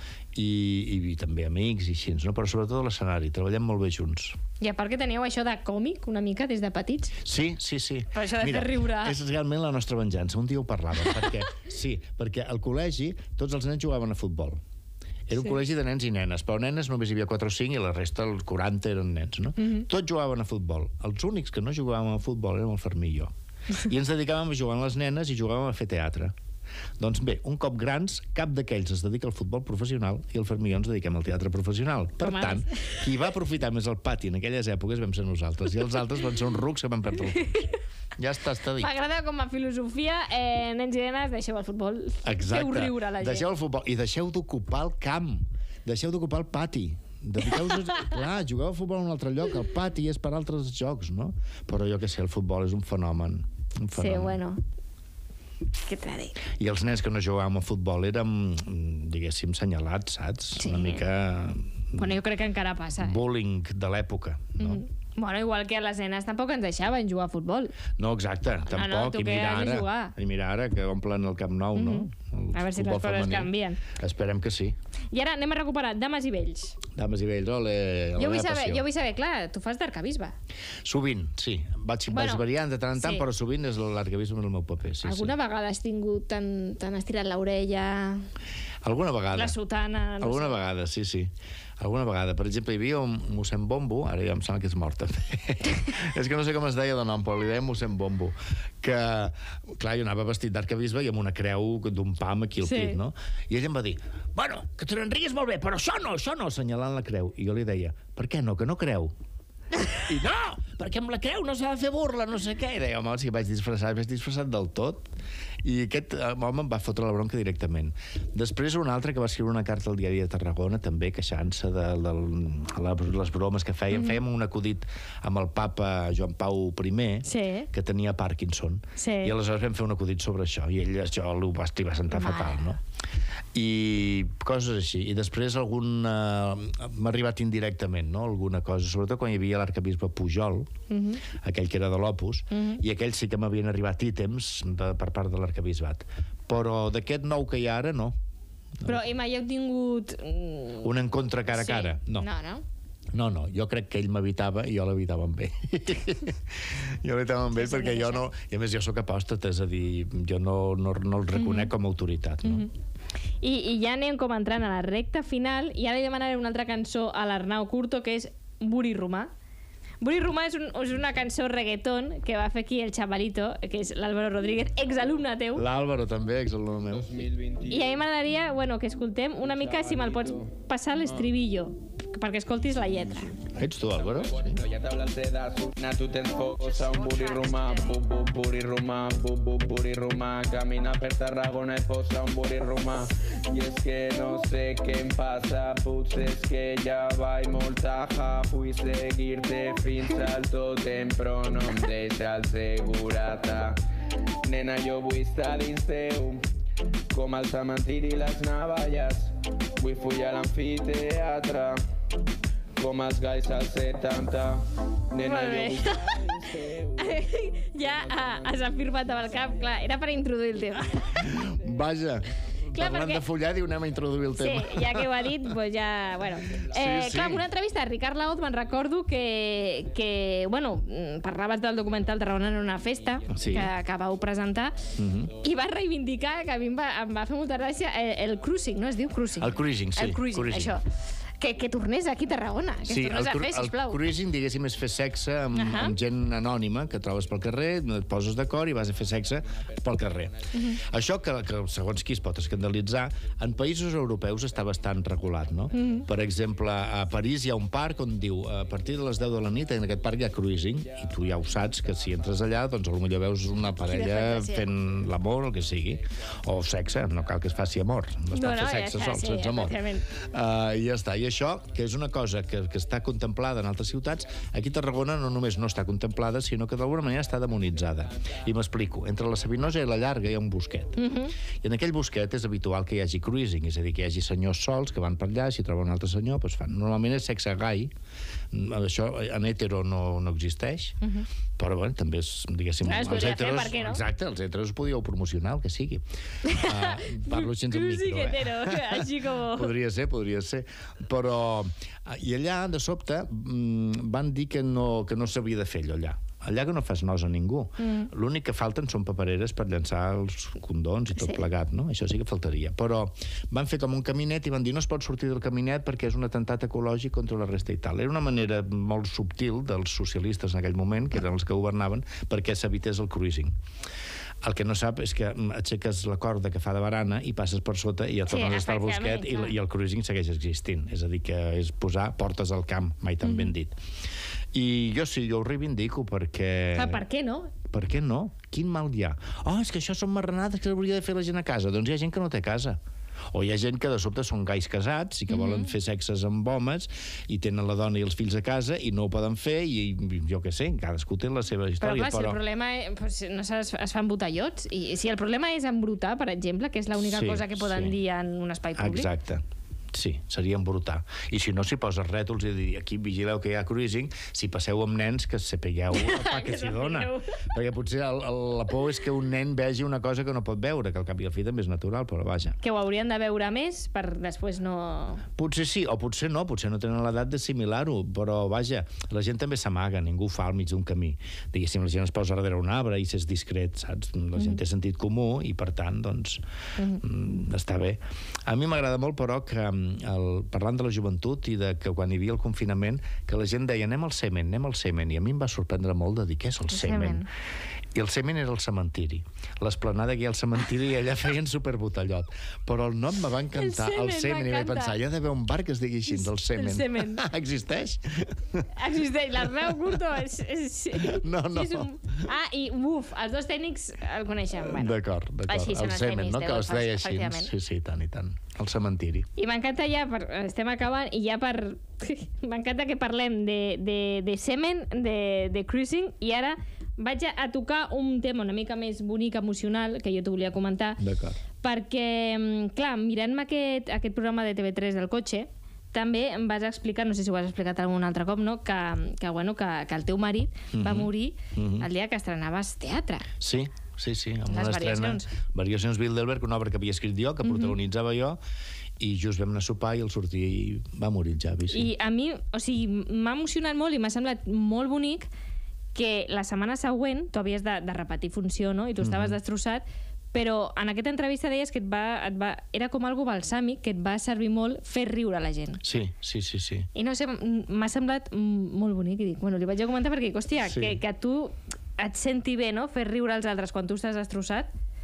i, i, i també amics i així, no? Però sobretot a l'escenari, treballem molt bé junts. I a part que teníeu això de còmic una mica des de petits. Sí, sí, sí. Però això de Mira, fer riure. és realment la nostra venjança. Un dia ho parlàvem, perquè... Sí, perquè al col·legi tots els nens jugaven a futbol. Era un Sí. col·legi de nens i nenes, però nenes només hi havia quatre o cinc i la resta, els quaranta, eren nens, no? Mhm. Tots jugaven a futbol. Els únics que no jugàvem a futbol érem el Fermí i jo. I ens dedicàvem a jugar amb les nenes i jugàvem a fer teatre. Doncs bé, un cop grans, cap d'aquells es dedica al futbol professional i el Fermí i jo ens dediquem al teatre professional. Per Com ara. tant, qui va aprofitar més el pati en aquelles èpoques vam ser nosaltres, i els altres van ser uns rucs que van perdre el temps. Ja està, està dit. M'agrada com a filosofia, eh, nens i nenes, deixeu el futbol. Exacte. Feu riure la gent. Deixeu el futbol i deixeu d'ocupar el camp. Deixeu d'ocupar el pati. Dediqueu-vos... Clar, jugueu a futbol en un altre lloc, el pati és per altres jocs, no? Però jo que sé, el futbol és un fenomen. Un fenomen. Sí, bueno... Què t'ha dit? I els nens que no jugàvem a futbol érem, diguéssim, senyalats, saps? Sí. Una mica... Bueno, jo crec que encara passa, eh? Bullying de l'època, no? Mm. Bueno, igual que a les nenes tampoc ens deixaven jugar a futbol. No, exacte, no, tampoc. tu I que mira has de ara, jugar. I mira ara que omplen el Camp Nou, no? El A veure si les futbol coses femení. canvien. Esperem que sí. I ara anem a recuperar dames i vells. Dames i vells, ole, la Jo vull, meva saber, passió. jo vull saber, clar, tu fas d'arcabisbe. Sovint, sí. Vaig, Bueno, vaig variant de tant en tant, sí. però sovint és l'arquebisbe el meu paper. Sí, Alguna sí. vegada has tingut tan, tan estirat l'orella, Alguna vegada. la sotana... No Alguna sé. vegada, sí, sí. Alguna vegada. Per exemple, hi havia un mossèn Bombo, ara ja em sembla que és mort, també. És que no sé com es deia de nom, però li deia mossèn Bombo, que, clar, jo anava vestit d'arquebisbe i amb una creu d'un pam aquí al Sí. pit, no? I ell em va dir, bueno, que te n'enrigues molt bé, però això no, això no, assenyalant la creu. I jo li deia, per què no, que no creu? I no, perquè amb la creu no s'ha de fer burla, no sé què. I deia, home, si vaig disfressat, vaig disfressat del tot. I aquest eh, home em va fotre la bronca directament. Després un altre que va escriure una carta al Diari de Tarragona, també queixant-se de, de, de les bromes que feien. Mm-hmm. Fèiem un acudit amb el papa Joan Pau I, Sí. que tenia Parkinson. Sí. I aleshores vam fer un acudit sobre això. I ell, això, ho va, li va sentar Mare. fatal, no? I coses així. I després algun... Eh, m'ha arribat indirectament, no?, alguna cosa. Sobretot quan hi havia l'arquebisbe Pujol, mm-hmm. aquell que era de l'Opus, mm-hmm. i aquells sí que m'havien arribat ítems de, per part de l'arquebisbat. Però d'aquest nou que hi ha ara, no. Però i mai heu tingut... mm, Un encontre cara a sí. cara. No. No, no? No, no, jo crec que ell m'evitava i jo l'evitava amb ell. Jo l'evitava amb ell Sí, sí, perquè sí, jo sí. no... I a més, jo sóc apòstat, és a dir, jo no, no, no el reconec com a autoritat, no? I, I ja anem com entrant a la recta final i ara li demanaré una altra cançó a l'Arnau Curto, que és Buri Romà. Buri Romà és, un, és una cançó reggaeton que va fer aquí el xavalito, que és l'Álvaro Rodríguez, exalumne teu. L'Àlvaro també, exalumne meu. I a mi m'agradaria, bueno, que escoltem una mica, si me'l pots passar l'estribillo, perquè escoltis la lletra. Ets tu, Álvaro? No, ja t'hablas de Dasuna, tu tens focus a un buri romà, bu, bu, buri romà, bu, bu, buri romà, camina per Tarragona i posa un buri romà. I és que no sé què em passa, potser és que ja vaig molt taja, vull seguir-te fins al tòtem, però no em deixa el segurata. Nena, jo vull estar dins teu, com el cementiri i les navalles, vull follar l'amfiteatre, com els gais als setanta. Nena, Molt bé. jo vull estar dins teu. Ja ah, has afirmat amb el cap, clar, era per introduir el tema. Vaja, Clar, parlant perquè- de follar, diu, anem a introduir el Sí, tema. ja que ho ha dit, doncs ja... Bueno. Eh, sí. Clar, en una entrevista a Ricard Laoz me'n recordo que, que bueno, mm, parlaves del documental Tarragona en una festa, Sí. que, que vau presentar, Mhm. i vas reivindicar, que a mi em va, em va fer molta gràcia, el, el cruising, no? Es diu cruising? El cruising, sí, El cruising, cruising. això. Que, que tornés aquí a Tarragona, que Sí, es tornés el, a cru- fer, el sisplau. cruising, diguéssim, és fer sexe amb, Ahà. amb gent anònima que trobes pel carrer, et poses d'acord i vas a fer sexe pel carrer. Mhm. Això, que, que segons qui es pot escandalitzar, en països europeus està bastant regulat, no? Mhm. Per exemple, a París hi ha un parc on diu a partir de les deu de la nit en aquest parc hi ha cruising, i tu ja ho saps, que si entres allà, doncs potser veus una parella fantasia. fent l'amor, el que sigui, o sexe, no cal que es faci amor, bastant No, no, fer ja sexe està, sol, sí, sense amor. efectivament. Uh, I ja està. I això, que és una cosa que, que està contemplada en altres ciutats, aquí a Tarragona no només no està contemplada, sinó que d'alguna manera està demonitzada. I m'explico. Entre la Sabinosa i la Llarga hi ha un bosquet. Mm -hmm. I en aquell bosquet és habitual que hi hagi cruising, és a dir, que hi hagi senyors sols que van per allà, si troben un altre senyor, doncs fan. Normalment és sexe gai. Això en hetero no, no existeix, mm -hmm. però bueno, també és, diguéssim... Clar, es els podria fer, heteros, per què no? Exacte, els heteros podíeu promocionar, el que sigui. Uh, parlo així en micro, Cruising eh? hetero, així com... Podria ser, podria ser. Però... I allà, de sobte, mm, van dir que no, que no s'havia de fer allò allà. Allà que no fas nos a ningú. Mm. L'únic que falten són papereres per llançar els condons i tot Sí. plegat, no? Això sí que faltaria. Però van fer com un caminet i van dir no es pot sortir del caminet perquè és un atemptat ecològic contra la resta i tal. Era una manera molt subtil dels socialistes en aquell moment, que eren els que governaven, perquè s'evités el cruising. El que no sap és que aixeques la corda que fa de barana i passes per sota i ja Sí, tornes a estar al bosquet i, efectivament, i el cruising segueix existint. És a dir, que és posar portes al camp, mai tan ben dit. I jo sí, jo ho reivindico perquè... Clar, per què no? Per què no? Quin mal hi ha? Oh, és que això són marranades que hauria de fer la gent a casa. Doncs hi ha gent que no té casa. O hi ha gent que de sobte són gais casats i que volen fer sexes amb homes i tenen la dona i els fills a casa i no ho poden fer i jo què sé, cadascú té la seva Però història. clar, si el problema és, pues, no es, es fan botellots, i si el problema és embrutar, per exemple, que és l'única Sí, cosa que poden sí. dir en un espai públic. Exacte. Sí, seria embrutar. I si no, s'hi poses rètols i dir, aquí vigileu que hi ha cruising, si passeu amb nens, que sapigueu el pa que Que s'hi dona. sapigueu. Perquè potser el, el, la por és que un nen vegi una cosa que no pot veure, que al cap i al fi també és natural, però vaja. Que ho haurien de veure més per després no... Potser sí, o potser no, potser no tenen l'edat d'assimilar-ho, però vaja, la gent també s'amaga, ningú ho fa al mig d'un camí. Diguéssim, la gent es posa darrere un arbre i s'és discret, saps? La gent té sentit comú i, per tant, doncs, mm. està bé. A mi m'agrada molt, però, que el, parlant de la joventut i de que quan hi havia el confinament, que la gent deia anem al semen, anem al semen, i a mi em va sorprendre molt de dir què és el El semen. semen. I el semen era el cementiri. L'esplanada que hi ha al cementiri i allà feien superbotellot. Però el nom me va encantar, El el semen, semen, i vaig m'encanta. pensar, hi ha d'haver un bar que es digui així, del semen. semen. Existeix? Existeix, l'Arnau Curto és... és... No, no. És un... Ah, i uf, els dos tècnics el coneixem. Bueno, D'acord, d'acord. Així són El els semen, premis, no? de Que golfes, es deia així. efectivament. Sí, sí, i tant, i tant. El cementiri. I m'encanta ja, per, estem acabant, i ja per... M'encanta que parlem de, de, de semen, de, de cruising, i ara vaig a, a tocar un tema una mica més bonic, emocional, que jo t'ho volia comentar, D'acord. perquè, clar, mirant-me aquest, aquest programa de T V tres del cotxe, també em vas explicar, no sé si ho has explicat algun altre cop, no? que, que, bueno, que, que el teu marit mm -hmm. va morir mm -hmm. el dia que estrenaves teatre. Sí, sí, sí. Amb Les una estrena. variacions. Variacions Bilderberg, una obra que havia escrit jo, que protagonitzava jo, i just vam anar a sopar i el sortir i va morir el Javi, sí. I a mi, o sigui, m'ha emocionat molt i m'ha semblat molt bonic que la setmana següent tu havies de, de repetir funció, no? I tu estaves mm -hmm. destrossat, però en aquesta entrevista deies que et va, et va, era com algo balsàmic, que et va servir molt fer riure la gent. Sí, sí, sí, sí. I no sé, m'ha semblat molt bonic, i dic, bueno, li vaig a comentar perquè, hòstia, Sí. que, que tu et senti bé, no?, fer riure als altres quan tu estàs destrossat.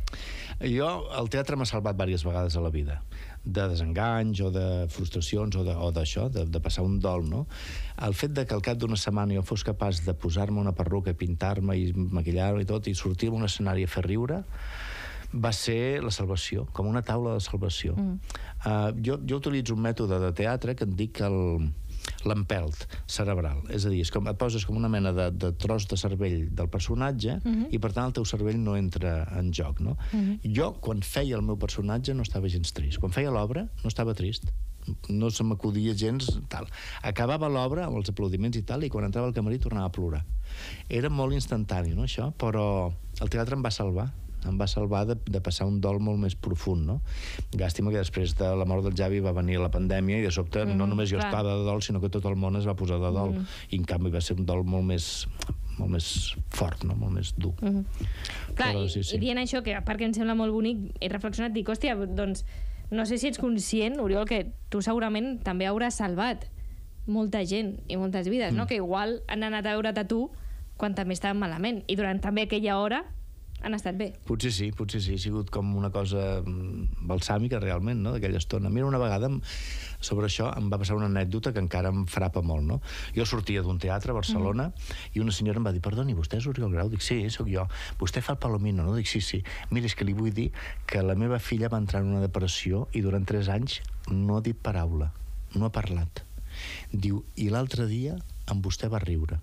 Jo, el teatre m'ha salvat diverses vegades a la vida, de desenganys o de frustracions o d'això, de, de passar un dol, no? El fet de que al cap d'una setmana jo fos capaç de posar-me una perruca, pintar-me i maquillar-me i tot, i sortir a un escenari a fer riure, va ser la salvació, com una taula de salvació. Mm. Uh, jo, jo utilitzo un mètode de teatre que en dic el l'empelt cerebral. És a dir, és com, et poses com una mena de, de tros de cervell del personatge mm-hmm. i, per tant, el teu cervell no entra en joc, no? Mm-hmm. Jo, quan feia el meu personatge, no estava gens trist. Quan feia l'obra, no estava trist. No se m'acudia gens, tal. Acabava l'obra amb els aplaudiments i tal, i quan entrava al camarí tornava a plorar. Era molt instantani, no, això? Però el teatre em va salvar. Em va salvar de, de passar un dol molt més profund, no? Llàstima que després de la mort del Javi va venir la pandèmia i de sobte mm, no només jo clar. estava de dol, sinó que tot el món es va posar de dol. Mm. I en canvi va ser un dol molt més, molt més fort, no? Molt més dur. Mm -hmm. Clar, Però, i, sí, sí. i dient això, que a part que em sembla molt bonic, he reflexionat, dic, hòstia, doncs no sé si ets conscient, Oriol, que tu segurament també hauràs salvat molta gent i moltes vides, mm. no? Que igual han anat a veure't a tu quan també estaven malament, i durant també aquella hora han estat bé. Potser sí, potser sí, ha sigut com una cosa balsàmica realment, no?, d'aquella estona. Mira, una vegada sobre això em va passar una anècdota que encara em frapa molt, no? Jo sortia d'un teatre a Barcelona mm. i una senyora em va dir, perdoni, vostè és Oriol Grau? Dic, sí, sóc jo. Vostè fa el Palomino, no? Dic, sí, sí. Mira, és que li vull dir que la meva filla va entrar en una depressió i durant tres anys no ha dit paraula, no ha parlat. Diu, i l'altre dia amb vostè va riure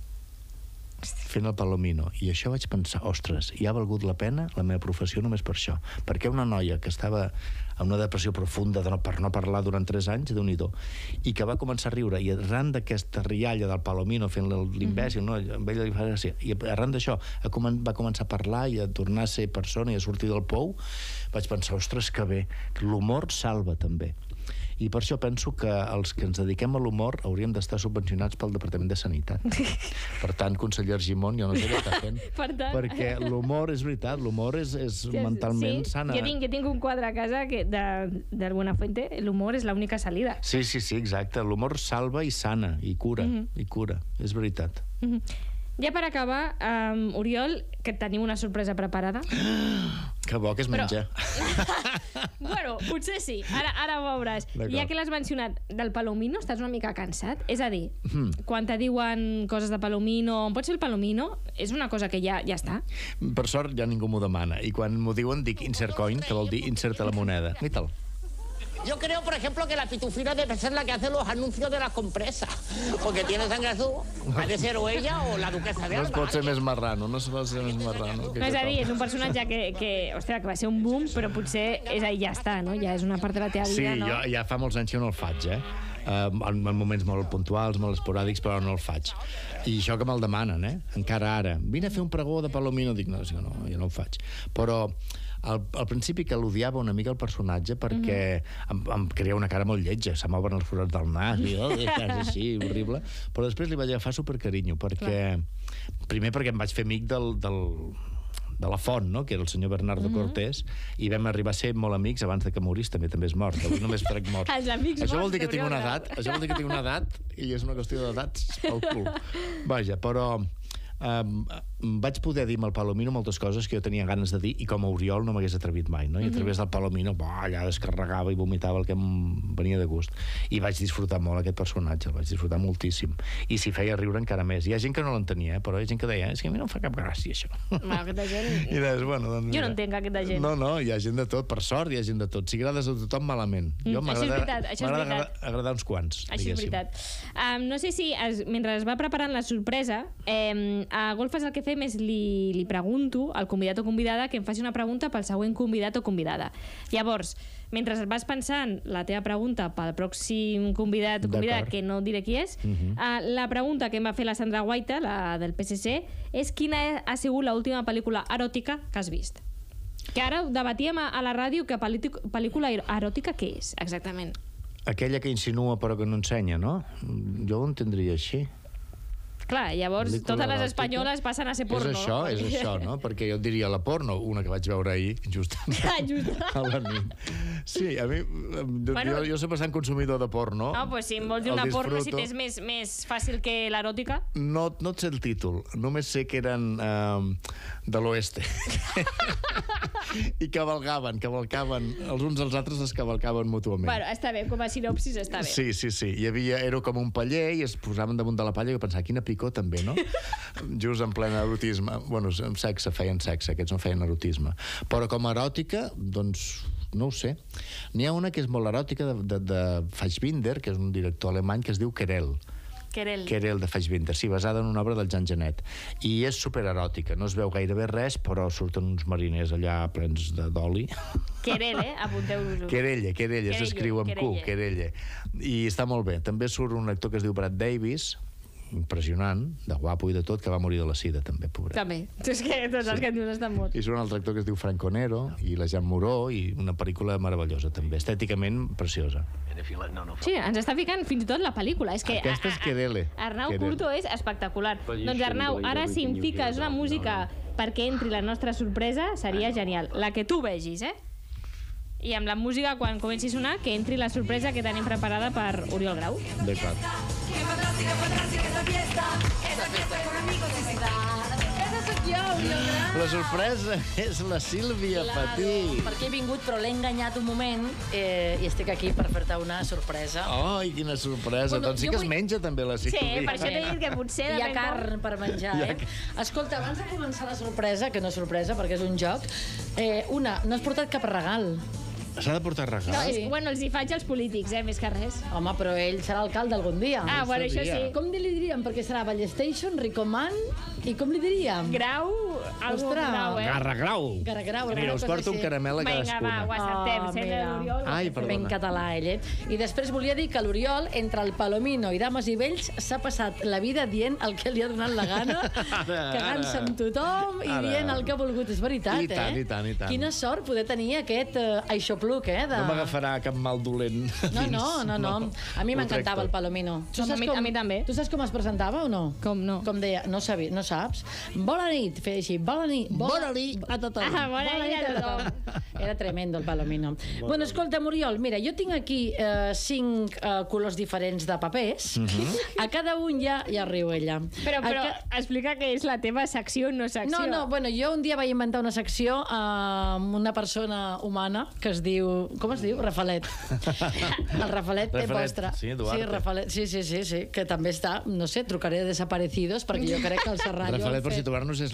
fent el Palomino, i això vaig pensar, ostres, hi ha valgut la pena la meva professió només per això, perquè una noia que estava en una depressió profunda de no, per no parlar durant tres anys, Déu-n'hi-do, i que va començar a riure, i arran d'aquesta rialla del Palomino fent l'imbècil, no? Amb ella li fa gràcia, i arran d'això va començar a parlar i a tornar a ser persona i a sortir del pou, vaig pensar, ostres, que bé, l'humor salva també. I per això penso que els que ens dediquem a l'humor hauríem d'estar subvencionats pel Departament de Sanitat. Per tant, conseller Argimon, jo no sé què està fent. Per tant... Perquè l'humor, és veritat, l'humor és, és sí, mentalment sí. sana. Jo tinc, jo tinc un quadre a casa que d'alguna fuente, l'humor és l'única salida. Sí, sí, sí, exacte. L'humor salva i sana, i cura, mm -hmm. i cura. És veritat. Mm -hmm. Ja per acabar, um, Oriol, que tenim una sorpresa preparada. Que bo que es Però... menja. Bueno, potser sí. Ara, ara ho veuràs. Ja que l'has mencionat, del Palomino estàs una mica cansat? És a dir, mm. quan te diuen coses de Palomino, on pots fer el Palomino, és una cosa que ja, ja està. Per sort ja ningú m'ho demana. I quan m'ho diuen dic insert coin, que vol dir inserta la moneda. I tal. Yo creo, por ejemplo, que la pitufina debe ser la que hace los anuncios de las compresas. Porque tiene sangre azul. Ha de ser o ella o la duquesa de No Alba. es pot ser més marrano, no es pot ser més marrano. No, és a dir, és un personatge que, que, ostres, que va ser un boom, però potser és ahí ja està, no? Ja és una part de la teva Sí, vida, no? jo ja fa molts anys que no el faig, eh? Uh, en, en moments molt puntuals, molt esporàdics, però no el faig. I això que me'l demanen, eh? Encara ara. Vine a fer un pregó de Palomino. Dic, no, no, jo no ho faig. Però al, al principi que l'odiava una mica el personatge perquè mm-hmm. em, em crea una cara molt lletja, se m'obren els forats del nas, i oh, és així, horrible. Però després li vaig agafar supercarinyo, perquè... Clar. Primer perquè em vaig fer amic del... del de la Font, no? Que era el senyor Bernardo mm-hmm. Cortés, i vam arribar a ser molt amics abans de que morís, també també és mort. Avui només trec mort. Els amics això vol dir que morts, tinc una edat, això vol dir que tinc una edat, i és una qüestió d'edats pel cul. Vaja, però um, vaig poder dir amb el Palomino moltes coses que jo tenia ganes de dir, i com a Oriol no m'hagués atrevit mai, no? I a través del Palomino, bah, allà descarregava i vomitava el que em venia de gust. I vaig disfrutar molt aquest personatge, el vaig disfrutar moltíssim. I s'hi feia riure encara més. Hi ha gent que no l'entenia, eh? Però hi ha gent que deia, és que a mi no em fa cap gràcia, això. Bueno, aquesta gent... I deies, bueno, doncs... Jo no entenc aquesta gent. No, no, hi ha gent de tot, per sort hi ha gent de tot. Si agrades a tothom, malament. Jo Mm, això és veritat, això és m'agrada veritat. agradar uns quants, Això és diguéssim. veritat. Um, no sé si, es, mentre es va preparant la sorpresa, eh, a Golfes el que fem és li, li pregunto al convidat o convidada que em faci una pregunta pel següent convidat o convidada. Llavors, mentre vas pensant la teva pregunta pel pròxim convidat o convidada, D'acord. que no diré qui és, Mhm. uh, la pregunta que em va fer la Sandra Guaita, la del P S C, és quina ha sigut l'última pel·lícula eròtica que has vist. Que ara debatíem a, a la ràdio que pel·lícula, pel·lícula eròtica què és, exactament. Aquella que insinua però que no ensenya, no? Jo ho entendria així. Clar, llavors Pel·lícula totes les eròtica. espanyoles passen a ser porno. És això, no? és això, no? Perquè jo et diria la porno, una que vaig veure ahir, justament, Ah, just. a la nit. Sí, a mi... Jo, Bueno. jo, jo soc bastant consumidor de porno. No, pues si em vols dir El una porno, si disfruto. t'és més, més fàcil que l'eròtica... No, no et sé el títol, només sé que eren uh, de l'oeste. I cavalgaven, cavalcaven, els uns als altres es cavalcaven mútuament. Bueno, està bé, com a sinopsis està bé. Sí, sí, sí. Hi havia, era com un paller i es posaven damunt de la palla i jo pensava, quina picor també, no? Just en ple erotisme. Bueno, en sexe, feien sexe, aquests no feien erotisme. Però com a eròtica, doncs, no ho sé. N'hi ha una que és molt eròtica de, de, de Fassbinder, que és un director alemany, que es diu Querelle. Querelle. Querelle de Fassbinder, sí, basada en una obra del Jean Genet. I és supereròtica, no es veu gairebé res, però surten uns mariners allà plens de- d'oli. Querelle, eh? Apunteu-vos-ho. Querelle, Querelle, Querelle, s'escriu amb Q, Querelle. Querelle. I està molt bé. També surt un actor que es diu Brad Davis, impressionant, de guapo i de tot, que va morir de la sida, també, pobret. També. Tu és que tots els que em dius estan morts. I surt un altre actor que es diu Franco Nero, i la Jean Moreau, i una pel·lícula meravellosa, també, estèticament preciosa. Sí, ens està ficant fins i tot la pel·lícula. És que Aquesta és Querelle. Arnau Querelle. Curto és espectacular. Doncs Arnau, ara si em fiques una música perquè entri la nostra sorpresa, seria genial. La que tu vegis, eh? I amb la música, quan comenci a sonar, que entri la sorpresa que tenim preparada per Oriol Grau. D'acord. La sorpresa és la Sílvia Patí. Perquè he vingut, però l'he enganyat un moment eh, i estic aquí per fer-te una sorpresa. Ai, quina sorpresa. Bueno, doncs sí jo que es vull- menja també la Sí, Sílvia. per això t'he dit que potser... Hi ha depèn com- carn per menjar, Hi ha eh? Escolta, abans de començar la sorpresa, que no és sorpresa perquè és un joc, eh, una, no has portat cap regal. S'ha de portar regal? No, és, bueno, els hi faig als polítics, eh, més que res. Home, però ell serà alcalde algun dia. Ah, bueno, això sí. Com li diríem? Perquè serà Ballestation, Ricoman, i com li diríem? Grau, algo Ostres. grau, eh? Garragrau. Garragrau. Mira, us porto un caramel a Vinga, va, cadascuna. ho acceptem. Ah, Sent mira. l'Oriol... Ai, Ben perdona. català, ell, eh? I després volia dir que l'Oriol, entre el Palomino i Dames i Vells, s'ha passat la vida dient el que li ha donat la gana, cagant-se amb tothom i Ara. dient el que ha volgut. És veritat, I tant, eh? i tant, i tant. Quina sort poder tenir aquest uh, aixopluc, eh? De... No m'agafarà cap mal dolent No, dins. no, no, no. A mi Ho m'encantava trec el tot. Palomino. No, a mi- a mi també. Tu saps com es presentava o no? Com no? Com deia, no, sabi, no saps? Bona nit, feia així, bona nit. Bona nit a tothom. Ah, bona nit a tothom. Era tremendo el Palomino. Bueno, escolta, Muriol, mira, jo tinc aquí eh, cinc eh, colors diferents de papers. A cada un ja, ja riu ella. Però, A però ca- explica que és la teva secció, no secció. No, no, bueno, jo un dia vaig inventar una secció amb una persona humana que es diu... Com es diu? Rafalet. El Rafalet té Rafalet, postre. sí, Duarte. Sí, Rafalet, sí, sí, sí, sí, que també està, no sé, trucaré a desaparecidos perquè jo crec que el Serrallo... Rafalet, el per fe- situar-nos, és la dama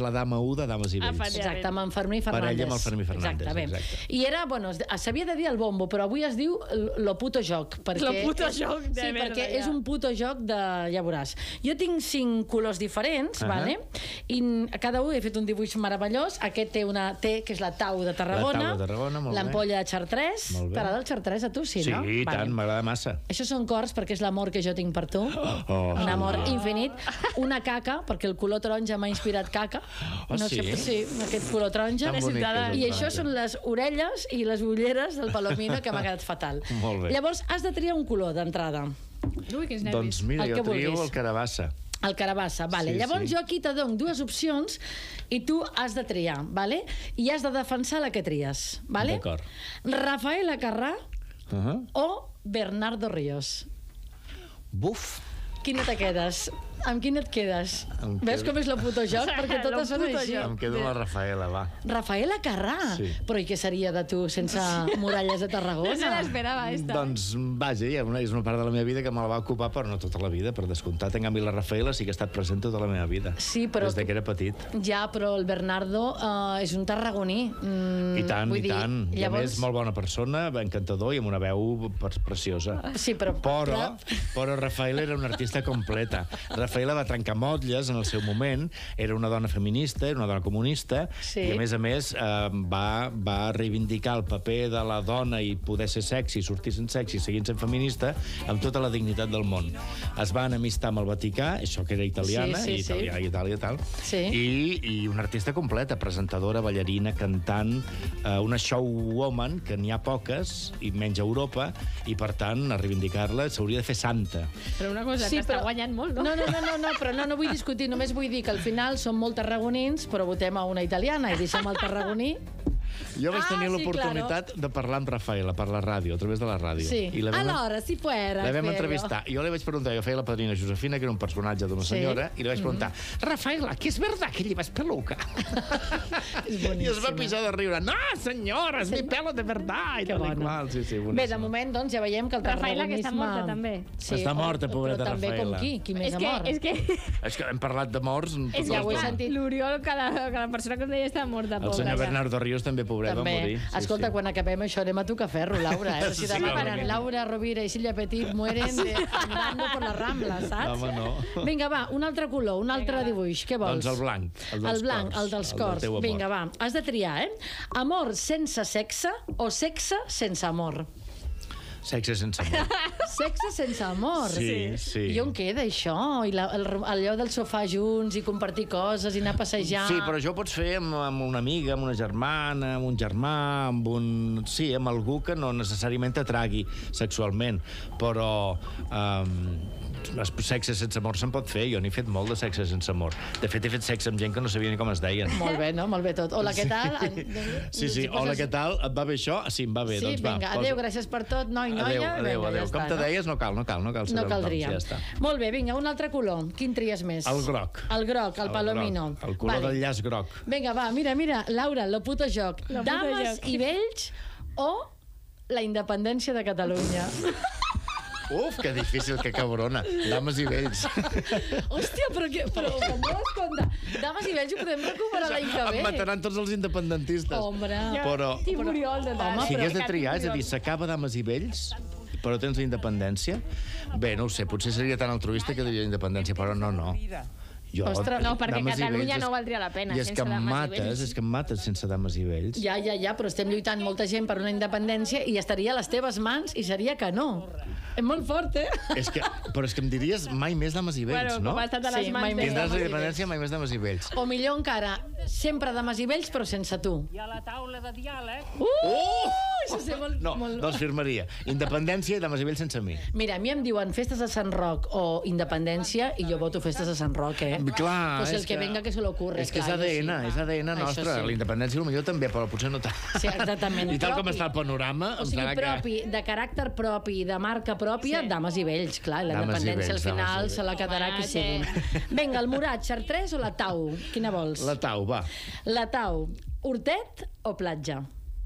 u de Dames i Vells. Exacte, amb en Fermí Fernández. Parella amb el Fermí Fernández, exacte. exacte. I era, bueno, s'havia de dir el bombo, però avui es diu lo puto joc. Perquè, lo puto joc, de sí, merda, perquè ja. és un puto joc de... Ja veuràs. Jo tinc cinc colors diferents, uh -huh. vale? I a cada un he fet un dibuix meravellós. Aquest té una T, que és la Tau de Tarragona. La Tau de Tarragona, molt bé. L'ampolla de Chartres. Molt bé. T'agrada el Chartres a tu, sí, Sí, no? i Vale. tant, m'agrada massa. Això són cors perquè és l'amor que jo tinc per tu. Oh, un amor sí. infinit. Una caca, perquè el color taronja m'ha inspirat caca. Oh, no sí? Sé, sí, aquest color taronja. Tan bonic que és el I això taronja. són les orelles i les ulleres del Palomino, que m'ha quedat fatal. Molt bé. Llavors, has de triar un color d'entrada. Ui, quins nervis. Doncs mira, El jo que trio vulguis. el carabassa. El carabassa, vale. Sí, Llavors sí. jo aquí te dono dues opcions i tu has de triar, vale? I has de defensar la que tries, vale? D'acord. Rafael Acarrà Uh -huh. o Bernardo Ríos. Buf! Quina te quedes? Amb quina et quedes? Em Ves quedo- com és lo puto joc? Perquè Lo totes són puto així. joc. Em quedo amb la Rafaela, va. Rafael Acarrà? Sí. Però i què seria de tu sense muralles de No se Tarragona? l'esperava, esta. Doncs, vaja, hi ha una, és una part de la meva vida que me la va ocupar, però no tota la vida, per descomptat. En canvi, la Rafaela sí que ha estat present tota la meva vida. Sí, però- Des de que era petit. Ja, però el Bernardo uh, és un tarragoní. Mm, I tant, vull i dir, tant. I a més, molt bona persona, encantador i amb una veu pre- preciosa. Sí, però... Però, però Rafaela era una artista completa. Rafaela va trencar motlles en el seu moment, era una dona feminista, era una dona comunista, Sí. i a més a més eh, va, va reivindicar el paper de la dona i poder ser sexy, sortir sent sexy, seguint sent feminista, amb tota la dignitat del món. Es va enemistar amb el Vaticà, això que era italiana, Sí, sí, i sí. italià, Itàlia i tal, Sí. i, i una artista completa, presentadora, ballarina, cantant, eh, una showwoman, que n'hi ha poques, i menys a Europa, i per tant, a reivindicar-la s'hauria de fer santa. Però una cosa, Sí, t'està però- guanyant molt, no? No, no, no, no, no, però no, no vull discutir, només vull dir que al final som molt tarragonins, però votem a una italiana i deixem el tarragoní. Jo vaig Ah, tenir sí, l'oportunitat de parlar amb Rafaela per la ràdio, a través de la ràdio. Sí. I la vam, Allora, si fuera. la vam fer-lo. entrevistar. Jo li vaig preguntar, jo feia la padrina Josefina, que era un personatge d'una Sí. senyora, i li vaig preguntar, Rafaela, que és verdad que llevas peluca? És I es va boníssima. pixar de riure. No, senyora, és mi pelo de verdad. I Que tal i bona. qual. Sí, sí, Bé, de boníssima. moment, doncs, ja veiem que el Rafaela, que està tarragonisme... morta, també. Està morta, o- pobreta Però també com Rafaela. qui? Qui més És ha que, mort? és que, És que hem parlat de morts tota és Ja ho he l'estona. sentit. l'Oriol, que la, que la persona que em deia estava morta, El pobra. senyor ja. Bernardo Ríos també, pobret, va També. morir. Sí, Escolta, sí. quan acabem això anem a tocar ferro, Laura. Eh? Si Sí, demà sí, venen sí. Laura Rovira i Silvia Petit mueren de, andando per la Rambla, saps? Home, no. Vinga, va, un altre color, un altre dibuix. Què vols? Doncs el blanc, el dels el blanc, cors, el dels el del cors. teu amor. Vinga, va, has de triar, eh? Amor sense sexe o sexe sense amor? Sexe sense amor. Sexe sense amor. Sí, sí. I on queda això? I la, el, allò del sofà junts i compartir coses i anar a passejar... Sí, però això ho pots fer amb, amb una amiga, amb una germana, amb un germà, amb un... Sí, amb algú que no necessàriament t'atragui sexualment, però... Um, sexe sense amor se'n pot fer. Jo n'he fet molt de sexe sense amor. De fet, he fet sexe amb gent que no sabia ni com es deien. Molt bé, no? Molt bé tot. Hola, què tal? Sí, sí. Si poses- Hola, què tal? Et va bé això? Sí, em va bé. Sí, doncs va. vinga, posa- adéu, gràcies per tot, noi, noia. Adéu, adéu, Vinga, adéu. ja Com està, te no? deies, no cal, no cal, no cal saber No els noms, caldria. ja està. Molt bé, vinga, un altre color. Quin tries més? El groc. El groc, el, El palomino. groc, el color del llaç groc. Vinga, va, mira, mira, Laura, lo puto joc. Lo puto Dames joc. i vells o la independència de Catalunya? Uf, que difícil, que cabrona. Dames i vells. Hòstia, però, que, però quan no es compte, dames i vells ho podem recuperar l'any que ve. Em mataran tots els independentistes. Hombre. Però... Tim Oriol, de tant. Home, Si però- hagués de triar, és a dir, s'acaba Dames i Vells, però tens la independència, bé, no ho sé, potser seria tan altruista que diria independència, però no, no. Jo, Ostres, no, perquè Dames i Catalunya Vells no és- valdria la pena I és sense que em Dames i mates, Vells. és que em mates sense Dames i Vells. Ja, ja, ja, però estem lluitant molta gent per una independència i estaria a les teves mans i seria que no. És molt fort, eh? És que, però és que em diries mai més Dames i Vells, Bueno, no? com ha estat a les Sí, mans mai de... més Tindràs la Dames i independència, mai més Dames i Vells. O millor encara, sempre dames i vells, però sense tu. I a la taula de diàleg Uh! Això és molt, No, molt... doncs firmaria. Independència i Dames i Vells sense mi. Mira, a mi em diuen festes a Sant Roc o independència i jo voto festes a Sant Roc, eh? Clar, pues el és que, que- venga que se lo ocurre. És que és clar, A D N, jo sí. és A D N Això nostre. sí. La independència potser també, però potser no tant. Sí, exactament. I tal com Propi. està el panorama, O em sigui, sembla que... propi, de caràcter propi, de marca pròpia, Sí. dames i vells, clar. I la Dames i independència vells, al final dames i se la quedarà qui Home, sigui. Vinga, el Morat, Chartres o la Tau? Quina vols? La Tau, va. La Tau, Hortet o platja?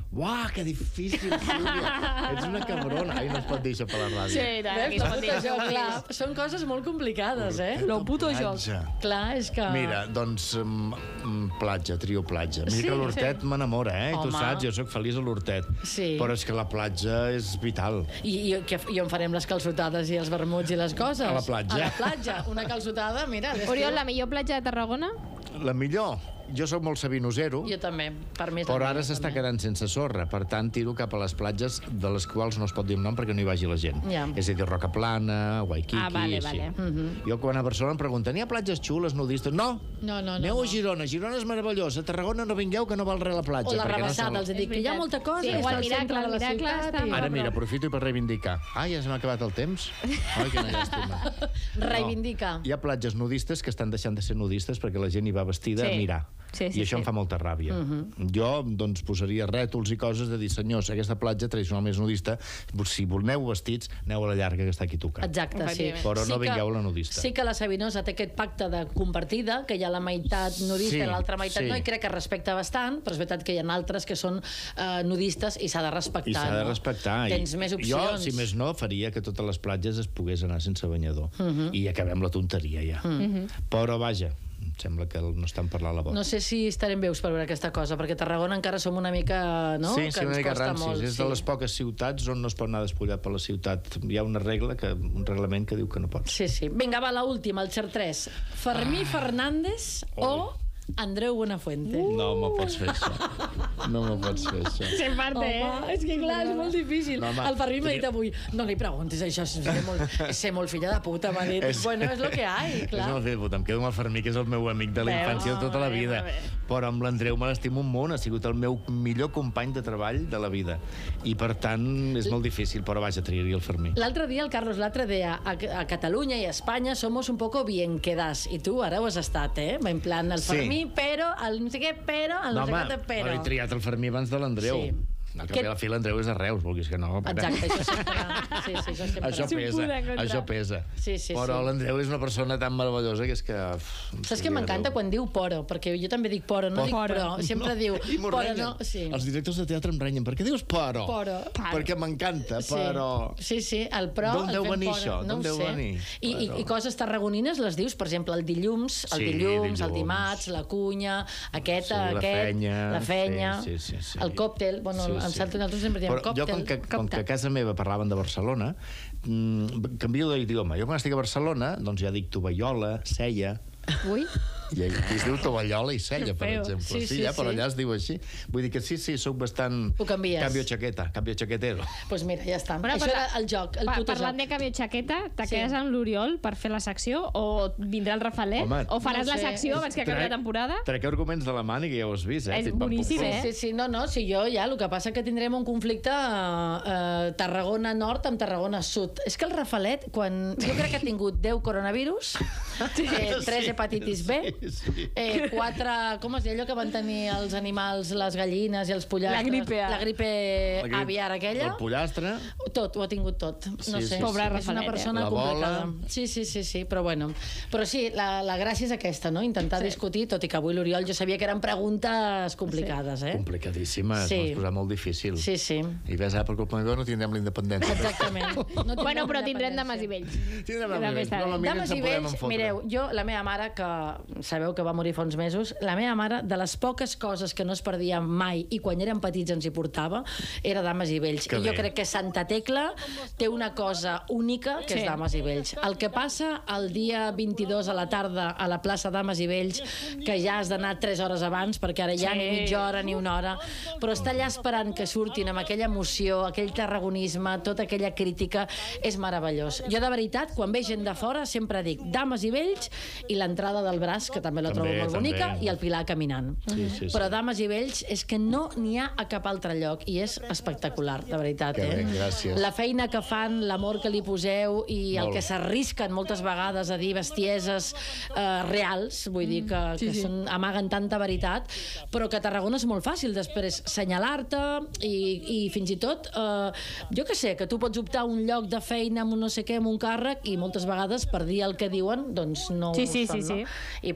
Uah, que difícil, Sílvia. Ets una cabrona. Ai, no es pot dir això per la ràdio. Sí, no, aquí Ves, es lo pot dir. puto joc, clar, són coses molt complicades, eh? Lo puto joc. Platja. Clar, és que... Mira, doncs, mm, mm, platja, trio platja. Mira Sí, que l'Hortet m'enamora, eh? Tu Home. saps, jo sóc feliç a l'Hortet. Sí. Però és que la platja és vital. I, i, que, I on farem les calçotades i els vermuts i les coses? A la platja. A la platja. Una calçotada, mira... l'estiu. Oriol, la millor platja de Tarragona? La millor. Jo sóc molt sabinosero, Jo també, per mi és la però ara meva, s'està també. quedant sense sorra. Per tant, tiro cap a les platges de les quals no es pot dir un nom perquè no hi vagi la gent. Ja. És a dir, Roca Plana, Waikiki, Ah, vale, així. vale. Mhm. Jo quan a Barcelona em pregunten, hi ha platges xules, nudistes? No! No, no, no. Aneu no. a Girona, Girona és meravellós. A Tarragona no vingueu, que no val res la platja. O la perquè rebassada, no els se... dic que hi ha molta cosa, Sí, està igual al Miracle, centre de la el Miracle ciutat. està i- Ara, mira, aprofito per reivindicar. Ah, ja se m'ha acabat el temps? Ai, quina llàstima. Reivindicar. Hi ha platges nudistes que estan deixant de ser nudistes perquè la gent hi va vestida Sí. a mirar. Sí, sí, I això sí. em fa molta ràbia. Jo, doncs, posaria rètols i coses de dir, senyors, aquesta platja tradicionalment és nudista, si voleu vestits, aneu a la llarga que està aquí tocant. Exacte, sí. Efectivament. Però no que- vingueu a la nudista. Sí que la Sabinosa té aquest pacte de compartida, que hi ha la meitat nudista Sí, i l'altra meitat sí. no, i crec que es respecta bastant, però és veritat que hi ha altres que són eh, nudistes i s'ha de respectar. I s'ha de no? respectar. I Tens més opcions. Jo, si més no, faria que totes les platges es pogués anar sense banyador. I acabem la tonteria, ja. Però, vaja, em sembla que no estan parlant la boca. No sé si estarem veus per veure aquesta cosa, perquè a Tarragona encara som una mica... No? Sí, que sí, una ens mica costa rancis. molt, És de les poques ciutats on no es pot anar despullat per la ciutat. Hi ha una regla, que, un reglament que diu que no pots. Sí, sí. Vinga, va, la última, el xertrés. Fermí Fernández o Andreu Buenafuente? No me pots fer això. No me pots fer això. Se parte, Home, eh? és que clar, és molt difícil. No, home, el Fermí m'ha dit tenia- avui, no li preguntis això, és ser molt, és ser molt filla de puta, m'ha dit. És- Bueno, és lo que hi, És clar. el fet, puta, em quedo amb el Fermí, que és el meu amic de la Veus? infància de tota la Molt bé, vida. molt bé. Però amb l'Andreu me l'estimo un munt, ha sigut el meu millor company de treball de la vida. I, per tant, és molt difícil, però vaja, triaria el Fermí. L'altre dia el Carlos Latre deia a, a Catalunya i a Espanya somos un poco bien quedas. I tu ara ho has estat, eh? En plan, el Sí. Fermí, però, el no sé què, però, el no, No, sé home, què, però... però he triat el Fermí abans de l'Andreu. Sí. El que Aquest- ve a la fi l'Andreu és de Reus, vulguis que no. però- Exacte, això sempre... Sí, sí, això sempre... Això És un pesa, punt en contra. això pesa. Sí, sí, Però sí. l'Andreu és una persona tan meravellosa que és que... uf, em Saps què sabria m'encanta greu. quan diu poro? Perquè jo també dic poro, no dic Poro. però. Sempre diu I m'ho poro, renyen. no? Sí. Els directors de teatre em renyen. Per què dius poro? Poro. Perquè m'encanta, però... Sí, sí, el pro... D'on el deu fem venir poro. això? No D'on ho deu sé. venir? I, i, Bueno. I coses tarragonines les dius, per exemple, el dilluns, el Sí, dilluns, el dilluns. dimarts, la cunya, aquesta, Sí, la aquest, fenya, la fenya, sí, sí, sí, sí. el còctel, bueno, Sí, sí, sí. sí. nosaltres sempre diem Però còctel. jo, com que, com que a casa meva parlaven de Barcelona, mmm, canvio d'idioma. Jo quan estic a Barcelona, doncs ja dic tovallola, ceia, Ui. i aquí es diu tovallola i cella, per Feo. exemple. Sí, Sí, sí, ja, però sí. allà es diu així. Vull dir que sí, sí, sóc bastant... Ho canvies. Canvio chaqueta, canvio chaquetero. Doncs pues mira, ja està. Bueno, Això parla- era el joc, el Pa puto Parlant joc. de canvi xaqueta, te Sí. quedes amb l'Oriol per fer la secció o vindrà el Rafalet? Home, o faràs no la sé. secció abans que acabi la temporada? Trec arguments de la màniga, ja ho has vist, eh? És Pim, pam, pum, boníssim, pum. eh? Sí, sí, no, no, si jo ja, el que passa que tindrem un conflicte eh, Tarragona Nord amb Tarragona Sud. És que el Rafalet, quan... Jo crec que ha tingut deu coronavirus, eh, tres hepatitis B, Sí, sí. eh, quatre... Com es deia allò que van tenir els animals, les gallines i els pollastres? La gripe A. La gripe La grip- aviar aquella. El pollastre... Tot, ho ha tingut tot. No Sí, sé, sí, Pobre sí. és una Rafalet, eh? persona La bola. complicada. Sí, sí, sí, sí, però bueno. Però sí, la, la gràcia és aquesta, no? Intentar Sí. discutir, tot i que avui l'Oriol jo sabia que eren preguntes complicades, eh? Complicadíssimes, Sí. sí. m'has posat molt difícil. Sí, sí. I ves, ara per culpa meva no tindrem la independència. Exactament. No tindrem Bueno, però tindrem independència. dames i vells. Tindrem També la vells, està però bé. la mira Dames ens i en podem vells, enfotre. mireu, jo, la meva mare, que sabeu que va morir fa uns mesos, la meva mare, de les poques coses que no es perdia mai i quan érem petits ens hi portava, era Dames i Vells. Que I jo bé. crec que Santa Tecla té una cosa única, que Sí. és Dames i Vells. El que passa el dia vint-i-dos a la tarda a la plaça Dames i Vells, que ja has d'anar tres hores abans, perquè ara ja Sí. ni mitja hora ni una hora, però estar allà esperant que surtin amb aquella emoció, aquell tarragonisme, tota aquella crítica, és meravellós. Jo, de veritat, quan veig gent de fora, sempre dic Dames i Vells i l'entrada del braç, que també la També, trobo molt també. bonica, i el Pilar caminant. Sí, sí, sí. Però Dames i Vells és que no n'hi ha a cap altre lloc i és espectacular, de veritat. Que eh? bé, gràcies. La feina que fan, l'amor que li poseu i el Molt. que s'arrisquen moltes vegades a dir bestieses eh, reals, vull dir que, sí, que sí. són, amaguen tanta veritat, però que a Tarragona és molt fàcil després senyalar-te i, i fins i tot, eh, jo que sé, que tu pots optar a un lloc de feina amb un no sé què, amb un càrrec, i moltes vegades per dir el que diuen, doncs no Sí, ho sí, són, sí, no? sí. I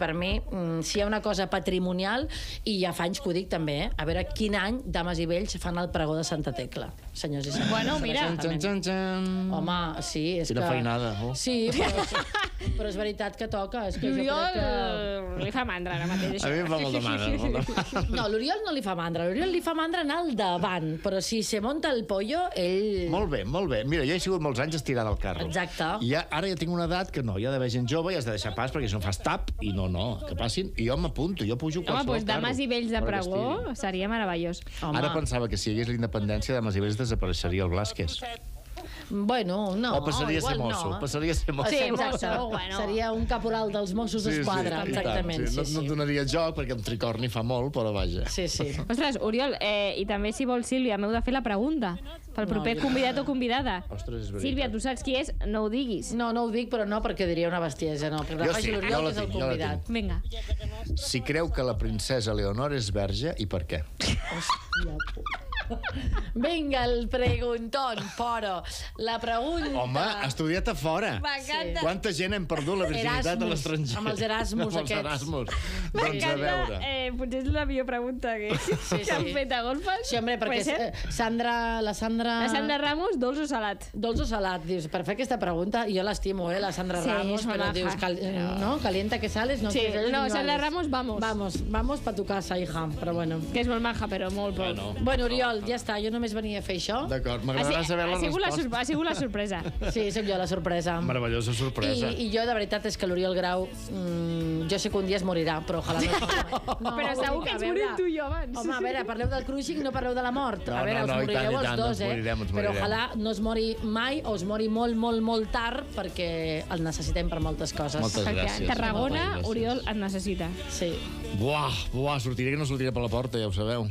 per mi, si hi ha una cosa patrimonial, i ja fa anys que ho dic també, eh? A veure quin any Dames i Vells fan el pregó de Santa Tecla, senyors i senyors. Bueno, mira. Txan, txan, txan. Home, sí, és Quina que... feinada, oh. Sí, però, però és veritat que toca. És que L'Oriol jo crec li fa mandra ara mateix, A això. mi em fa molt de mandra. Molt de mandra. que... No, l'Oriol no li fa mandra. L'Oriol li fa mandra anar al davant, però si se monta el pollo, ell... Molt bé, molt bé. Mira, jo he sigut molts anys estirada al carro. Exacte. I ja, ara ja tinc una edat que no, hi ha d'haver gent jove i has de deixar pas perquè si no fas tap i no, no, que passin. I jo m'apunto, jo pujo Home, qualsevol doncs Dames i Vells de carro, perquè pregó estiri. seria meravellós. Home. Ara pensava que si hi hagués la independència, Dames i Vells desapareixeria el Blasquez. Bueno, no, o passaria a ser igual mosso, no. passaria a ser mosso. Sí, mosso, exacte. bueno. Seria un caporal dels Mossos d'Esquadra, i tant, exactament. sí. No, Sí, no sí. et donaria joc perquè amb tricorni fa molt, però vaja. Sí, sí. Ostres, Oriol, eh, i també si vols, Sílvia, m'heu de fer la pregunta pel proper jo- convidat o convidada. Ostres, és veritat. Sílvia, tu saps qui és? No ho diguis. No, no ho dic, però no perquè diria una bestiesa, no. Perquè la Jo faci sí, jo l'Oriol, la que és el tinc, jo la convidat. Vinga. Si creu que la princesa Leonor és verge, i per què? Hòstia, vinga, el preguntón, però la pregunta... Home, estudiat a fora. M'encanta. Quanta gent hem perdut la virginitat a Erasmus, l'estranger? amb els Erasmus Amb els aquests. Erasmus. Doncs a M'encanta. veure. Eh, potser és la millor pregunta que, Sí, que han sí. fet a golfes. Sí, home, perquè Pot ser? eh, Sandra, la Sandra... La Sandra Ramos, dolç o salat? Dolç o salat? Dius, per fer aquesta pregunta, jo l'estimo, eh, la Sandra Sí, Ramos, és molt però maja. dius, cal, eh, no? Calienta que sales, no? Sí, que sales no, iguales. Sandra Ramos, vamos. Vamos, vamos pa tu casa, hija, però bueno. Que és molt maja, però molt poc. Bueno. Bueno, Oriol, ja està, jo només venia a fer això. D'acord, Ha, m'agradarà si- saber la ha, sigut la, resposta. sorp- ha sigut la sorpresa. Sí, sóc jo la sorpresa. Meravellosa sorpresa. I, I jo, de veritat, és que l'Oriol Grau, mm, jo sé que un dia es morirà, però ojalà no es mori. No, Però vull segur dir que ens a morim veure- tu i jo abans. Home, a veure, parleu del cruixing, no parleu de la mort. No, a veure, no, us no, i morireu tant, i els tant, dos, ens eh? morirem, ens Però morirem. ojalà no es mori mai o es mori molt, molt, molt tard, perquè el necessitem per moltes coses. Moltes Perquè gràcies. Tarragona, Moltes gràcies. Oriol et necessita. Sí. Buah, buah, sortiré que no sortiré per la porta, ja ho sabeu.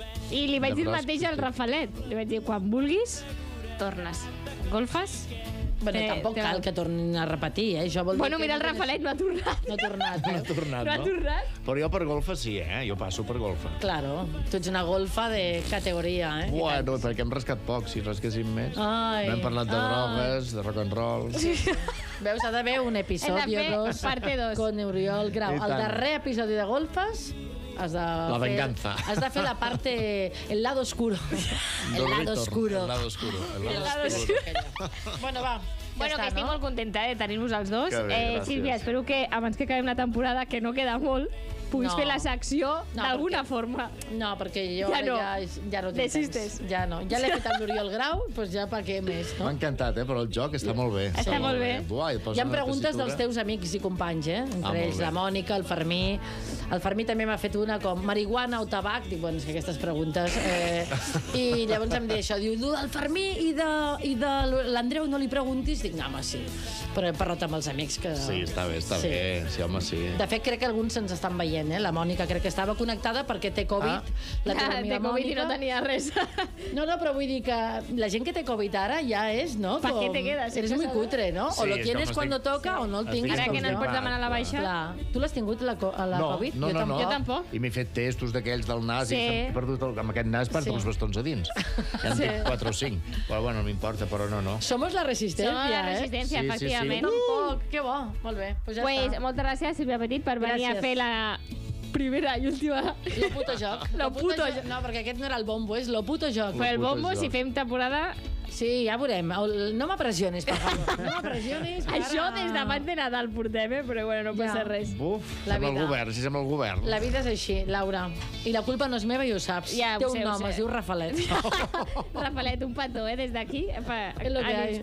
I li vaig De dir el braç, mateix al sí. Rafalet. Li vaig dir, quan vulguis, tornes. Golfes? Bueno, Eh, tampoc te- cal que tornin a repetir, eh? Això vol dir Bueno, que mira, el no tens- Rafalet no ha tornat. No ha tornat, No ha eh? tornat, No ha no? tornat? Però jo per golfa sí, eh? Jo passo per golfa. Claro, tu ets una golfa de categoria, eh? Bueno, perquè hem rascat poc, si rasquéssim més. Ai, no hem parlat de ai. drogues, de rock and roll. Veus, ha d'haver un episodi Hem de fer dos parte dos. con Oriol Grau. I El tant. darrer episodi de golfes has de La fer, venganza. Has de fer la parte... El lado oscuro. El Del lado retorn. oscuro. El lado oscuro. El El lado lado oscuro. oscuro. Bueno, va. Bueno, ja que està, estic no? molt contenta de tenir-vos els dos. Que bé, eh, gràcies. Sílvia, espero que abans que acabem la temporada, que no queda molt, puguis No. fer la secció No, d'alguna perquè- forma. No, perquè jo Ja ara no. ja, ja no tinc Desistes. temps. Ja no. Ja l'he fet amb l'Oriol Grau, doncs ja per què més, no? M'ha encantat, eh? Però el joc està molt bé. Està molt bé. Buah, i posa Hi ha una preguntes tessitura. dels teus amics i companys, eh? Entre Ah, molt ells bé. la Mònica, el Fermí... El Fermí també m'ha fet una com marihuana o tabac. Dic, bueno, és que aquestes preguntes... Eh... I llavors em deia això. Diu, el Fermí i de, i de l'Andreu no li preguntis? Dic, no, home, sí. Però he parlat amb els amics que... Sí, està bé, està Sí. bé. Sí, home, sí. De fet, crec que alguns se'ns estan veient, eh? La Mònica crec que estava connectada perquè té Covid. Ah. La teva Ah, amiga té Covid i Mònica. no tenia res. No, no, però vull dir que la gent que té Covid ara ja és, no? ¿Pa qué Com- te quedas? Eres En muy casa? cutre, no? Sí, o lo és tienes com cuando estic- toca o no el estic tinguis. Ara que com no et jo. pots demanar la baixa. Clar. Tu l'has tingut, la, co- a la no, Covid? no, jo no, tampoc. no. Jo tampoc. I m'he fet testos d'aquells del nas Sí. i he perdut el, amb aquest nas per Sí. sí. els bastons a dins. Ja en Sí. tinc quatre o cinc. Però bueno, no m'importa, però no, no. Somos la resistència, Som la eh? resistència, Sí, sí, sí. efectivament. Tampoc, que bo. Molt bé, doncs ja Pues, està. moltes gràcies, Sílvia Petit, per venir Gràcies. a fer la primera i última... Lo puto joc. Lo puto joc. No, perquè aquest no era el bombo, és lo puto joc. Fer el puto bombo, joc. si fem temporada... Sí, ja veurem. El- No m'apressionis, per favor. No m'apressionis. que Això ara- des d'abans de Nadal portem, eh? Però bueno, no passa Ja. res. Buf, La som el vida. govern, si som el govern. La vida és així, Laura. I la culpa no és meva i ho saps. Ja, ho Té un sé, ho nom, sé. es diu Rafalet. Rafalet, un petó, eh, des d'aquí. És lo que hay.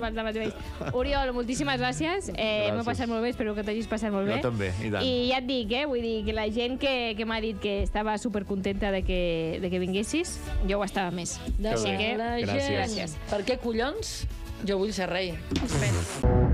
Oriol, moltíssimes gràcies. Eh, M'ho he Gràcies. passat molt bé, espero que t'hagis passat molt Jo bé. també, i tant. I ja et dic, eh, vull dir que la gent que, que m'ha dit que estava supercontenta de que, de que vinguessis, jo ho estava més. De Així bé. que, la Gràcies. gent. Gràcies. Per què collons? Jo vull ser rei. espero.